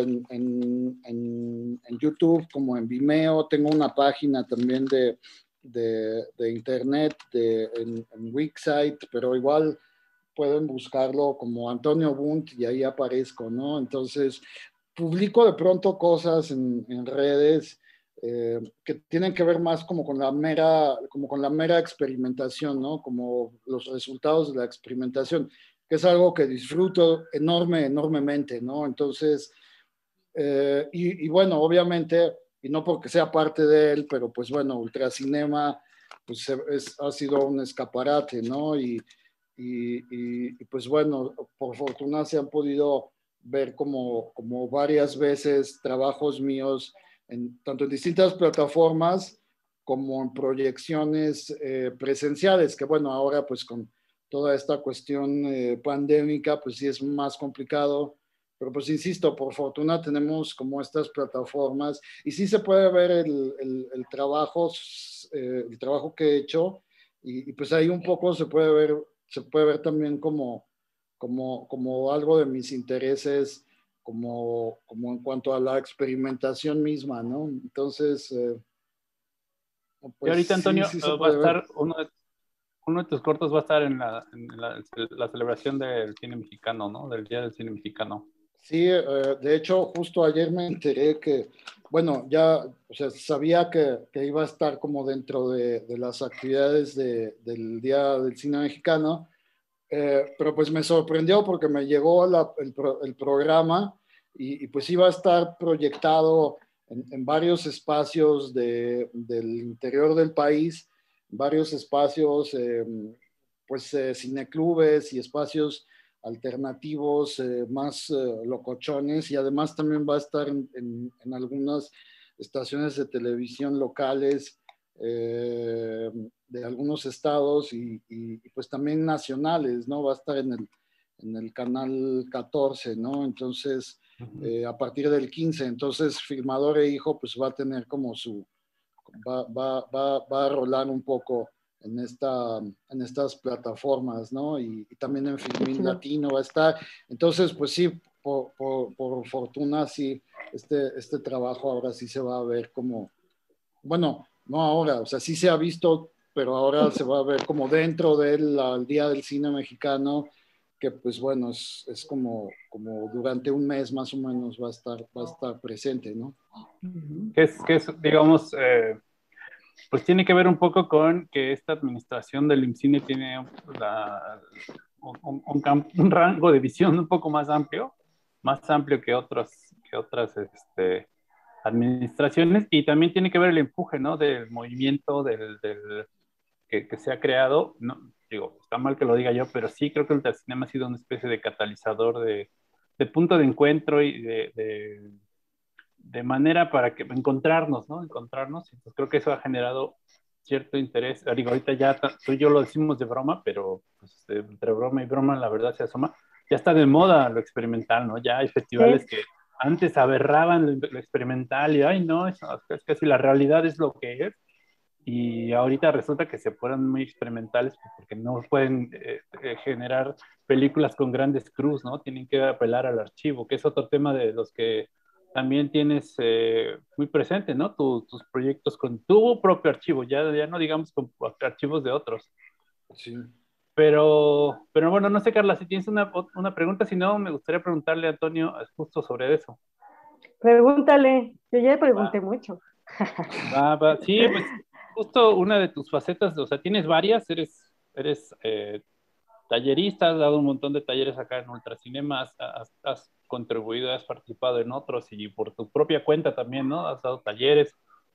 en YouTube como en Vimeo. Tengo una página también de internet en Wixsite, pero igual pueden buscarlo como Antonio Bunt y ahí aparezco, ¿no? Entonces, publico de pronto cosas en redes que tienen que ver más como con la mera experimentación, ¿no? Como los resultados de la experimentación, que es algo que disfruto enormemente, ¿no? Entonces, y bueno, obviamente, y no porque sea parte de él, pero pues bueno, Ultracinema pues ha sido un escaparate, ¿no? Y pues bueno, por fortuna se han podido ver como varias veces trabajos míos, tanto en distintas plataformas como en proyecciones presenciales, que bueno, ahora pues con toda esta cuestión pandémica, pues sí es más complicado, pero pues insisto, por fortuna tenemos como estas plataformas y sí se puede ver el trabajo que he hecho y pues ahí un poco se puede ver también como algo de mis intereses, como en cuanto a la experimentación misma, ¿no? Entonces, Y pues ahorita, sí, Antonio, sí se va a puede ver. estar uno de tus cortos va a estar en la celebración del cine mexicano, ¿no? Del Día del Cine Mexicano. Sí, de hecho, justo ayer me enteré que, bueno, ya, o sea, sabía que iba a estar como dentro de las actividades del Día del Cine Mexicano, pero pues me sorprendió porque me llegó el programa y pues iba a estar proyectado en varios espacios del interior del país, varios espacios, pues cineclubes y espacios alternativos más locochones y además también va a estar en algunas estaciones de televisión locales de algunos estados y pues también nacionales, ¿no? Va a estar en el canal 14, ¿no? Entonces, a partir del 15, entonces Filmador e Hijo pues va a tener como va a rolar un poco en estas plataformas, ¿no? Y también en Filmin Latino va a estar. Entonces, pues sí, por fortuna, sí, este trabajo ahora sí se va a ver como, bueno, no ahora, o sea, sí se ha visto, pero ahora se va a ver como dentro del Día del Cine Mexicano, que pues bueno, es como durante un mes más o menos va a estar presente, ¿no? Que es digamos, pues tiene que ver un poco con que esta administración del IMCINE tiene un rango de visión un poco más amplio que otras administraciones, y también tiene que ver el empuje, ¿no? Del movimiento que se ha creado. No, digo, está mal que lo diga yo, pero sí creo que el ultracinema ha sido una especie de catalizador de punto de encuentro y de manera para que encontrarnos, ¿no? Encontrarnos. Entonces creo que eso ha generado cierto interés. Digo, ahorita ya tú y yo lo decimos de broma, pero pues, entre broma y broma la verdad se asoma. Ya está de moda lo experimental, ¿no? Ya hay festivales que antes aberraban lo experimental y, ay, no, es casi la realidad es lo que es. Y ahorita resulta que se fueron muy experimentales porque no pueden generar películas con grandes crews, ¿no? Tienen que apelar al archivo, que es otro tema de los que también tienes muy presente, ¿no? Tus proyectos con tu propio archivo, ya no digamos con archivos de otros. Sí. Pero bueno, no sé, Carla, si tienes una pregunta, si no, me gustaría preguntarle a Antonio justo sobre eso. Pregúntale, yo ya pregunté mucho. Sí, pues justo una de tus facetas, o sea, tienes varias, eres tallerista, has dado un montón de talleres acá en Ultracinema, has contribuido, has participado en otros y por tu propia cuenta también, ¿no? Has dado talleres.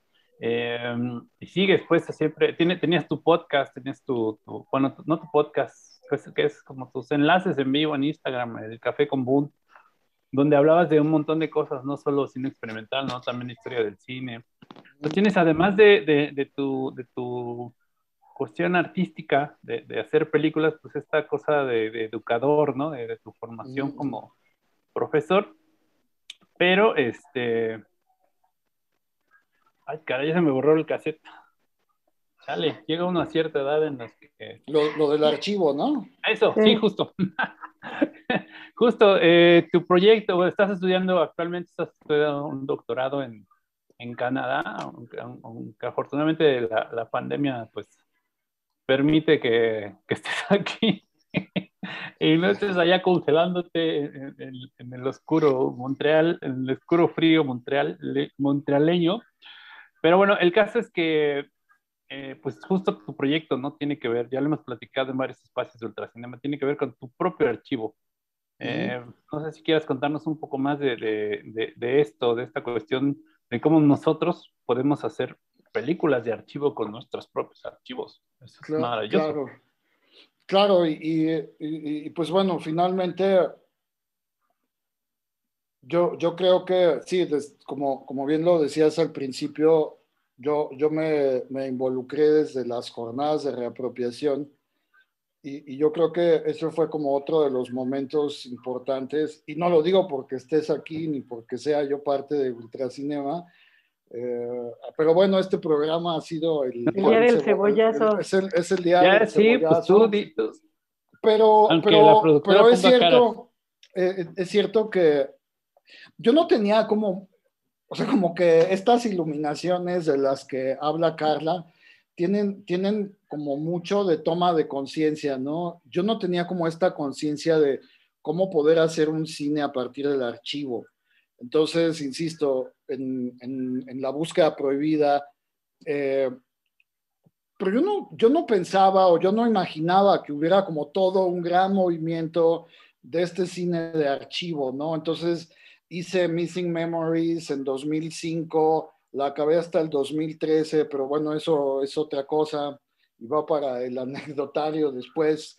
Y sigues, pues, siempre, tenías tu podcast, tenías bueno, no tu podcast, pues, que es como tus enlaces en vivo en Instagram, el Café con Boom, donde hablabas de un montón de cosas, no solo cine experimental, ¿no? También historia del cine. Entonces tienes, además de tu cuestión artística, de hacer películas, pues esta cosa de educador, ¿no? De tu formación como profesor, pero ay, caray, ya se me borró el cassette. Chale, llega uno a cierta edad en las que... Lo del archivo, ¿no? Eso, sí, justo. Justo, tu proyecto, bueno, actualmente estás estudiando un doctorado en Canadá, aunque afortunadamente la pandemia, pues, permite que estés aquí y no estés allá congelándote en el oscuro Montreal, en el oscuro frío montrealeño. Pero bueno, el caso es que, pues justo tu proyecto, ¿no? Tiene que ver, ya lo hemos platicado en varios espacios de Ultracinema, tiene que ver con tu propio archivo. No sé si quieras contarnos un poco más de esto, de esta cuestión, de cómo nosotros podemos hacer películas de archivo con nuestros propios archivos. Eso es maravilloso. Claro, claro, y pues bueno, finalmente yo creo que sí, como bien lo decías al principio, yo me involucré desde las jornadas de reapropiación y yo creo que eso fue como otro de los momentos importantes, y no lo digo porque estés aquí ni porque sea yo parte de Ultracinema, pero bueno, este programa ha sido el día del cebollazo. Es el día del Sí, cebollazo. Pues tú, aunque la Pero productora es ponga caras. cierto, es cierto que yo no tenía como, o sea, como que estas iluminaciones de las que habla Carla tienen como mucho de toma de conciencia, ¿no? Yo no tenía como esta conciencia de cómo poder hacer un cine a partir del archivo. Entonces, insisto, en la búsqueda prohibida, pero yo no pensaba o yo no imaginaba que hubiera como todo un gran movimiento de este cine de archivo, ¿no? Entonces hice Missing Memories en 2005, la acabé hasta el 2013, pero bueno, eso es otra cosa y va para el anecdotario después.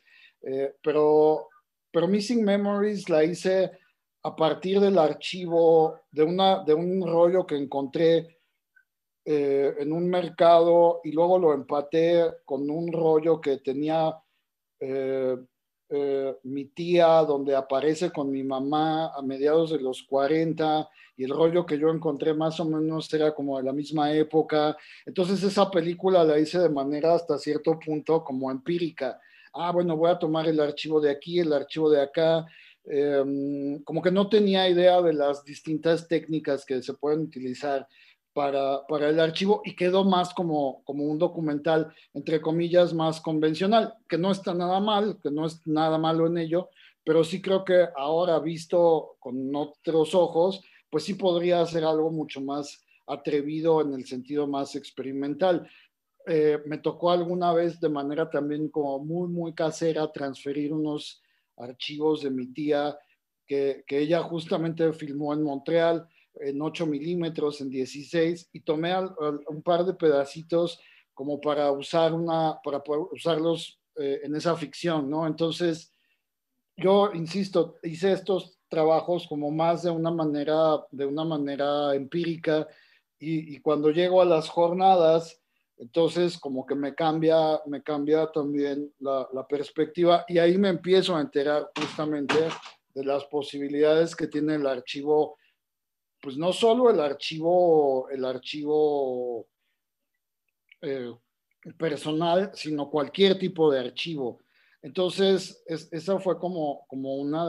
Pero Missing Memories la hice a partir del archivo de un rollo que encontré en un mercado y luego lo empaté con un rollo que tenía eh, mi tía, donde aparece con mi mamá a mediados de los 40 y el rollo que yo encontré más o menos era como de la misma época. Entonces esa película la hice de manera hasta cierto punto como empírica. Ah, bueno, voy a tomar el archivo de aquí, el archivo de acá. Como que no tenía idea de las distintas técnicas que se pueden utilizar para el archivo y quedó más como un documental, entre comillas, más convencional, que no está nada mal, que no es nada malo en ello, pero sí creo que ahora visto con otros ojos, pues sí podría ser algo mucho más atrevido en el sentido más experimental. me tocó alguna vez de manera también como muy, muy casera transferir unos archivos de mi tía que ella justamente filmó en Montreal en 8 milímetros, en 16, y tomé un par de pedacitos como para para poder usarlos en esa ficción, ¿no? Entonces, yo insisto, hice estos trabajos como más de una manera empírica, y cuando llego a las jornadas, entonces como que me cambia también la perspectiva, y ahí me empiezo a enterar justamente de las posibilidades que tiene el archivo, pues no solo el archivo eh, personal, sino cualquier tipo de archivo. Entonces, esa fue como una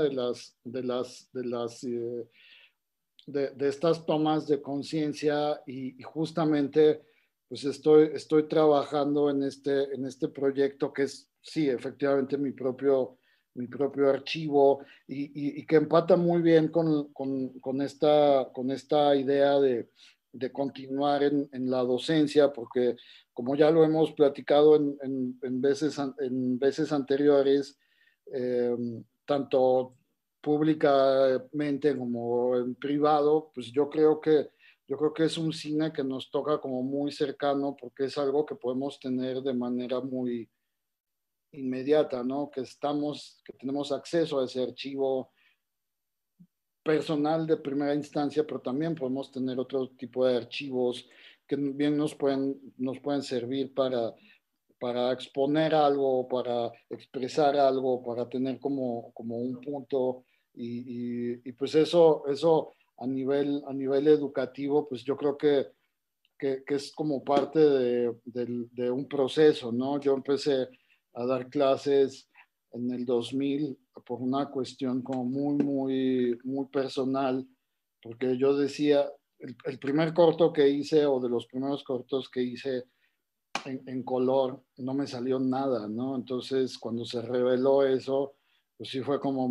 de estas tomas de conciencia, y justamente pues estoy trabajando en este proyecto que es, sí, efectivamente mi propio archivo, y que empata muy bien con esta idea de continuar en la docencia, porque como ya lo hemos platicado en veces anteriores, eh, tanto públicamente como en privado, pues yo creo que es un cine que nos toca como muy cercano, porque es algo que podemos tener de manera muy inmediata, ¿no? Que tenemos acceso a ese archivo personal de primera instancia, pero también podemos tener otro tipo de archivos que bien nos pueden servir para exponer algo, para expresar algo, para tener como un punto, y pues eso a nivel educativo, pues yo creo que es como parte de un proceso, ¿no? Yo empecé a dar clases en el 2000 por una cuestión como muy personal, porque yo decía, el primer corto que hice, o de los primeros cortos que hice en color, no me salió nada, ¿no? Entonces, cuando se reveló eso, pues sí fue como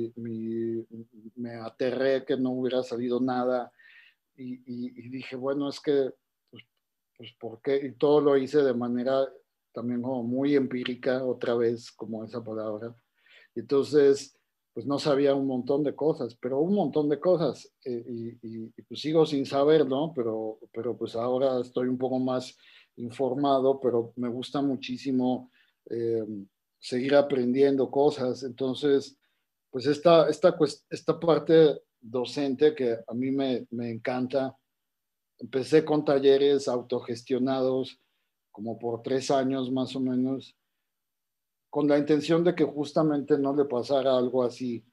me aterré que no hubiera salido nada, y dije, bueno, es que, pues, ¿por qué? Y todo lo hice de manera también como muy empírica, otra vez, como esa palabra. Y entonces, pues no sabía un montón de cosas, pero un montón de cosas, pues sigo sin saber, ¿no? Pero pues ahora estoy un poco más informado, pero me gusta muchísimo eh, seguir aprendiendo cosas. Entonces, pues esta parte docente que a mí me encanta. Empecé con talleres autogestionados como por 3 años más o menos, con la intención de que justamente no le pasara algo así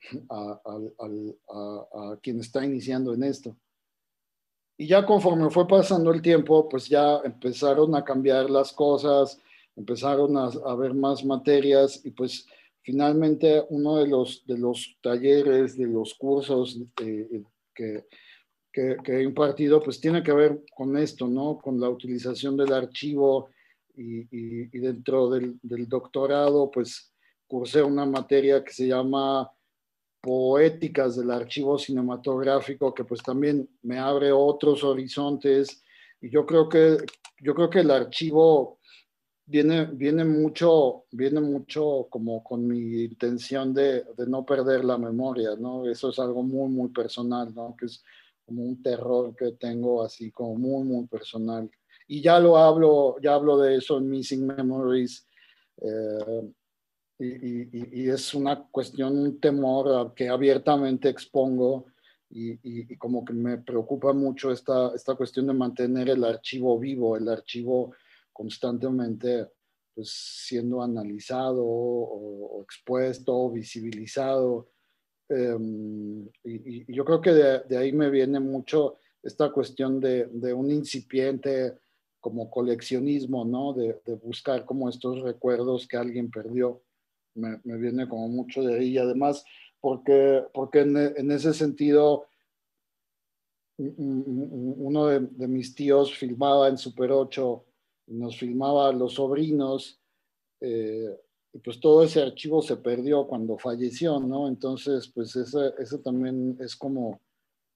a quien está iniciando en esto. Y ya conforme fue pasando el tiempo, pues ya empezaron a cambiar las cosas, empezaron a ver más materias, y pues finalmente uno de los talleres, de los cursos que, que he impartido, pues tiene que ver con esto, ¿no? Con la utilización del archivo, y dentro del doctorado, pues cursé una materia que se llama poéticas del archivo cinematográfico, que pues también me abre otros horizontes, y yo creo que el archivo viene mucho como con mi intención de no perder la memoria, ¿no? Eso es algo muy personal, ¿no? Que es como un terror que tengo así como muy personal. Y ya hablo de eso en Missing Memories, eh, y es una cuestión, un temor que abiertamente expongo, y como que me preocupa mucho esta cuestión de mantener el archivo vivo, el archivo constantemente pues siendo analizado o expuesto o visibilizado. Y yo creo que de ahí me viene mucho esta cuestión de un incipiente como coleccionismo, ¿no? De buscar como estos recuerdos que alguien perdió. Me viene como mucho de ahí, y además porque en ese sentido uno de mis tíos filmaba en Super 8, y nos filmaba a los sobrinos, eh, y pues todo ese archivo se perdió cuando falleció, ¿no? Entonces, pues ese también es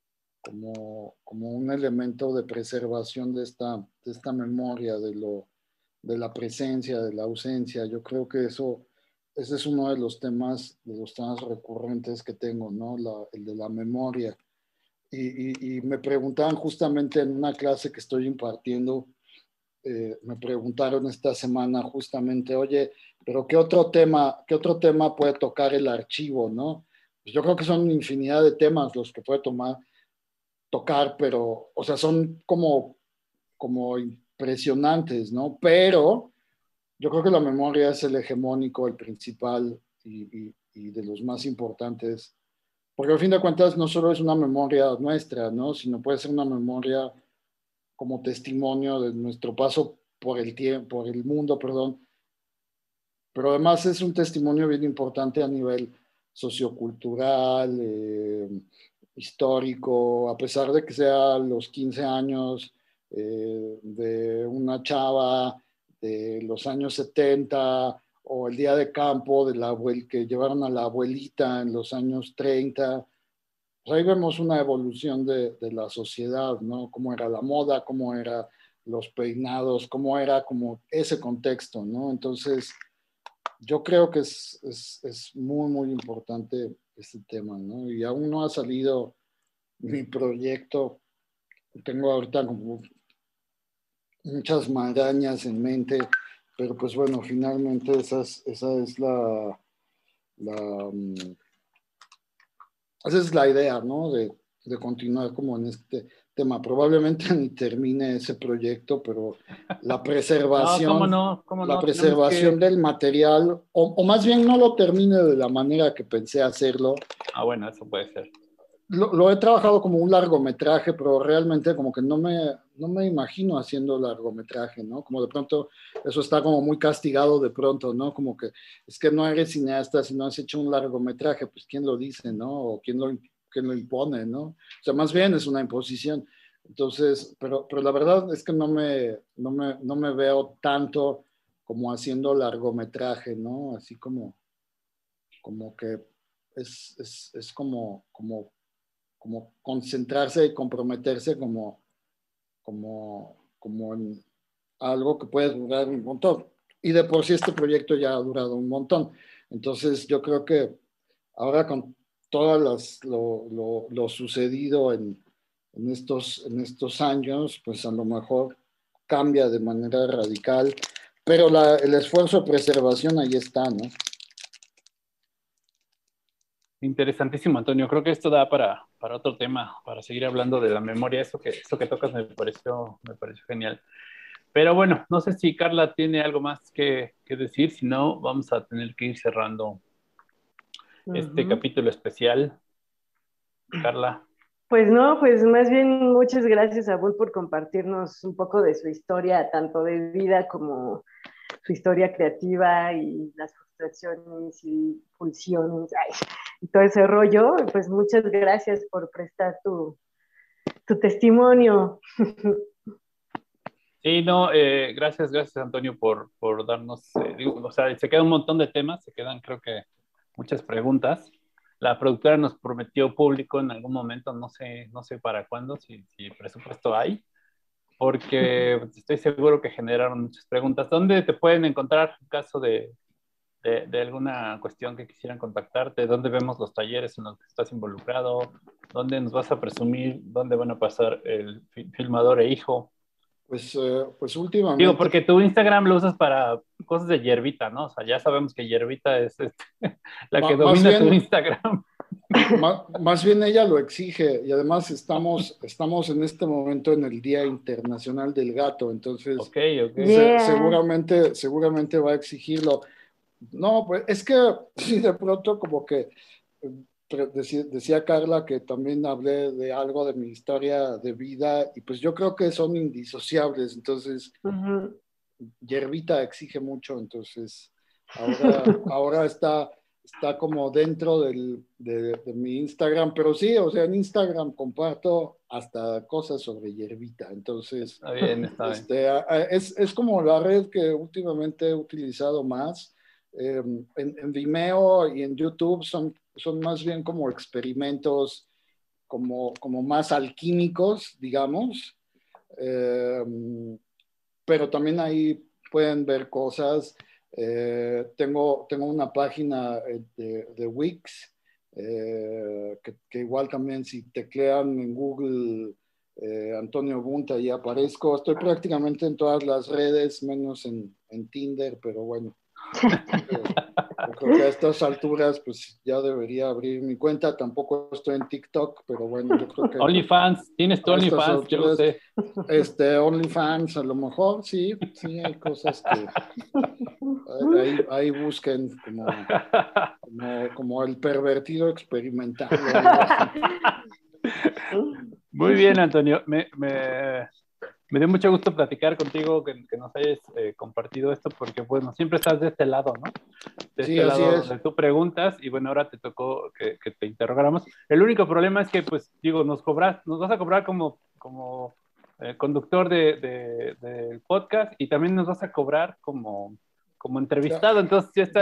como un elemento de preservación de esta memoria de la presencia, de la ausencia. Yo creo que ese es uno de los temas recurrentes que tengo, ¿no? El de la memoria. Y me preguntaban justamente en una clase que estoy impartiendo, me preguntaron esta semana justamente, oye, pero ¿qué otro tema puede tocar el archivo, no? Pues yo creo que son infinidad de temas los que puede tocar, pero, o sea, son como impresionantes, ¿no? Pero yo creo que la memoria es el hegemónico, el principal y de los más importantes, porque al fin de cuentas no solo es una memoria nuestra, ¿no? Sino puede ser una memoria como testimonio de nuestro paso por el tiempo, por el mundo, perdón, pero además es un testimonio bien importante a nivel sociocultural, histórico, a pesar de que sea los 15 años de una chava de los años 70 o el día de campo que llevaron a la abuelita en los años 30. Pues ahí vemos una evolución de la sociedad, ¿no? Cómo era la moda, cómo eran los peinados, cómo era como ese contexto, ¿no? Entonces, yo creo que es muy, muy importante este tema, ¿no? Y aún no ha salido mi proyecto. Tengo ahorita como muchas marañas en mente, pero pues bueno, finalmente esa es la, esa es la idea, ¿no? De continuar como en este tema. Probablemente ni termine ese proyecto, pero la preservación, No, cómo la no, tenemos preservación del material, o más bien no lo termine de la manera que pensé hacerlo. Bueno, eso puede ser. Lo he trabajado como un largometraje, pero realmente como que no me imagino haciendo largometraje, ¿no? Como de pronto eso está como muy castigado de pronto, ¿no? Como que es que no eres cineasta si no has hecho un largometraje, pues ¿quién lo dice, no? O quién lo impone, ¿no? O sea, más bien es una imposición. Entonces, pero la verdad es que no me veo tanto como haciendo largometraje, ¿no? Así como que es como concentrarse y comprometerse como en algo que puede durar un montón. Y de por sí este proyecto ya ha durado un montón. Entonces yo creo que ahora con lo sucedido en estos años, pues a lo mejor cambia de manera radical, pero el esfuerzo de preservación ahí está, ¿no? Interesantísimo, Antonio. Creo que esto da para otro tema, para seguir hablando de la memoria. Eso que tocas me pareció genial. Pero bueno, no sé si Carla tiene algo más que decir, si no, vamos a tener que ir cerrando este capítulo especial. Carla. Pues no, pues más bien muchas gracias a Bull por compartirnos un poco de su historia, tanto de vida como su historia creativa y las frustraciones y pulsiones y todo ese rollo. Pues muchas gracias por prestar tu testimonio. Sí, no, gracias Antonio por darnos, o sea, se queda un montón de temas, se quedan creo que muchas preguntas. La productora nos prometió público en algún momento, no sé para cuándo, si presupuesto hay, porque pues, estoy seguro que generaron muchas preguntas. ¿Dónde te pueden encontrar en caso de alguna cuestión que quisieran contactarte? ¿Dónde vemos los talleres en los que estás involucrado? ¿Dónde nos vas a presumir? ¿Dónde van a pasar el filmador e hijo? Pues Digo, últimamente, porque tu Instagram lo usas para cosas de hierbita, ¿no? O sea, ya sabemos que hierbita es la que más domina tu bien, Instagram. más bien ella lo exige y además estamos en este momento en el Día Internacional del Gato, entonces Ok. seguramente va a exigirlo. No, pues es que sí, de pronto como que decía Carla que también hablé de algo de mi historia de vida y pues yo creo que son indisociables, entonces Hierbita exige mucho, entonces ahora está como dentro de mi Instagram, pero sí, o sea, en Instagram comparto hasta cosas sobre Hierbita, entonces Está bien, está bien. es como la red que últimamente he utilizado más. En Vimeo y en YouTube son más bien como experimentos como más alquímicos, digamos. Pero también hay pueden ver cosas. Tengo una página de Wix, que igual también si teclean en Google Antonio Bunta, ahí aparezco. Estoy prácticamente en todas las redes, menos en Tinder, pero bueno. Yo creo que a estas alturas pues ya debería abrir mi cuenta. Tampoco estoy en TikTok, pero bueno, yo creo que OnlyFans, tienes tu OnlyFans, yo lo sé. OnlyFans, a lo mejor, sí, hay cosas que ahí busquen como el pervertido experimental. Muy bien, Antonio. Me dio mucho gusto platicar contigo, que nos hayas compartido esto, porque bueno, siempre estás de este lado, ¿no? De este lado donde tú preguntas, y bueno, ahora te tocó que te interrogáramos. El único problema es que, pues, digo, nos vas a cobrar como conductor del podcast, y también nos vas a cobrar como entrevistado. Entonces ya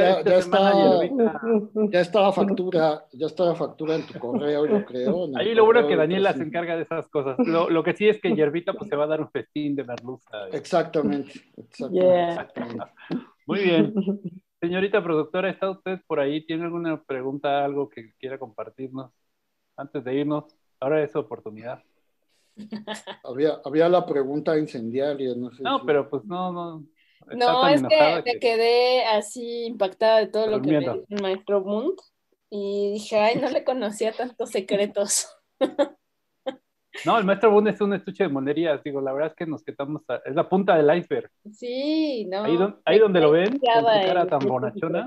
está la factura en tu correo, yo creo. Ahí lo bueno que Daniela se encarga de esas cosas. Lo que sí es que Yerbita pues se va a dar un festín de merluza. Exactamente. Yeah. Muy bien. Señorita productora, ¿está usted por ahí? ¿Tiene alguna pregunta, algo que quiera compartirnos antes de irnos? Ahora es su oportunidad. Había la pregunta incendiaria, no sé. No, pero pues no. No, es que me quedé así impactada de todo lo que me dijo el maestro Bunt y dije, ay, no le conocía tantos secretos. No, el maestro Bunt es un estuche de monerías, digo, la verdad es que nos quedamos, es la punta del iceberg. Sí, no. Ahí donde lo ven, con su cara tan bonachona.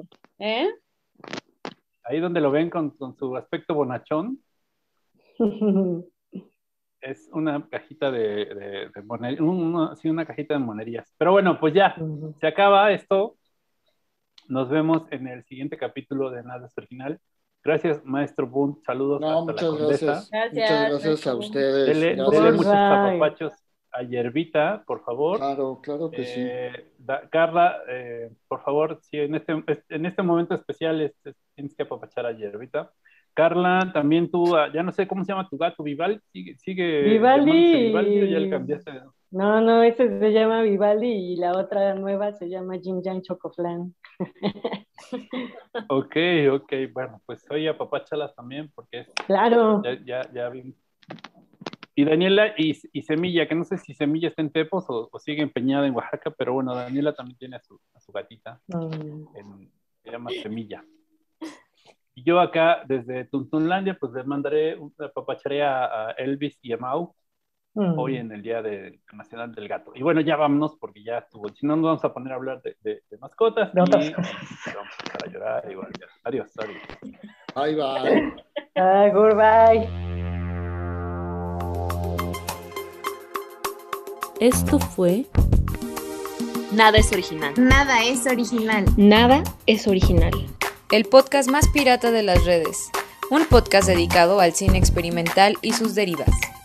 Ahí donde lo ven con su aspecto bonachón. Es una cajita de monerías, una cajita de monerías. Pero bueno, pues ya, se acaba esto. Nos vemos en el siguiente capítulo de Nada es Original. Gracias, maestro Bunt. Saludos hasta muchas la Condesa. Muchas gracias a ustedes. Dele muchos apapachos a Yerbita, por favor. Claro que sí. Carla, por favor, si en este momento especial tienes que apapachar a Yerbita. Carla, también tú, ya no sé cómo se llama tu gato, Vivaldi, sigue Vivaldi. ¿O ya le cambiaste? No, ese se llama Vivaldi y la otra nueva se llama Jin Yang Chocoflan. Ok, bueno, pues hoy apapáchalas también porque claro. Ya vi. Y Daniela y Semilla, que no sé si Semilla está en Tepos o sigue empeñada en Oaxaca, pero bueno, Daniela también tiene a su gatita, se llama Semilla. Y yo acá, desde Tuntunlandia, pues les mandaré una papacharé a Elvis y a Mau hoy en el Día Internacional del Gato. Y bueno, ya vámonos porque ya estuvo. Si no, nos vamos a poner a hablar de mascotas. Vamos a empezar a llorar igual. Adiós. Bye. Goodbye. Esto fue Nada es original. Nada es original. Nada es original. El podcast más pirata de las redes. Un podcast dedicado al cine experimental y sus derivas.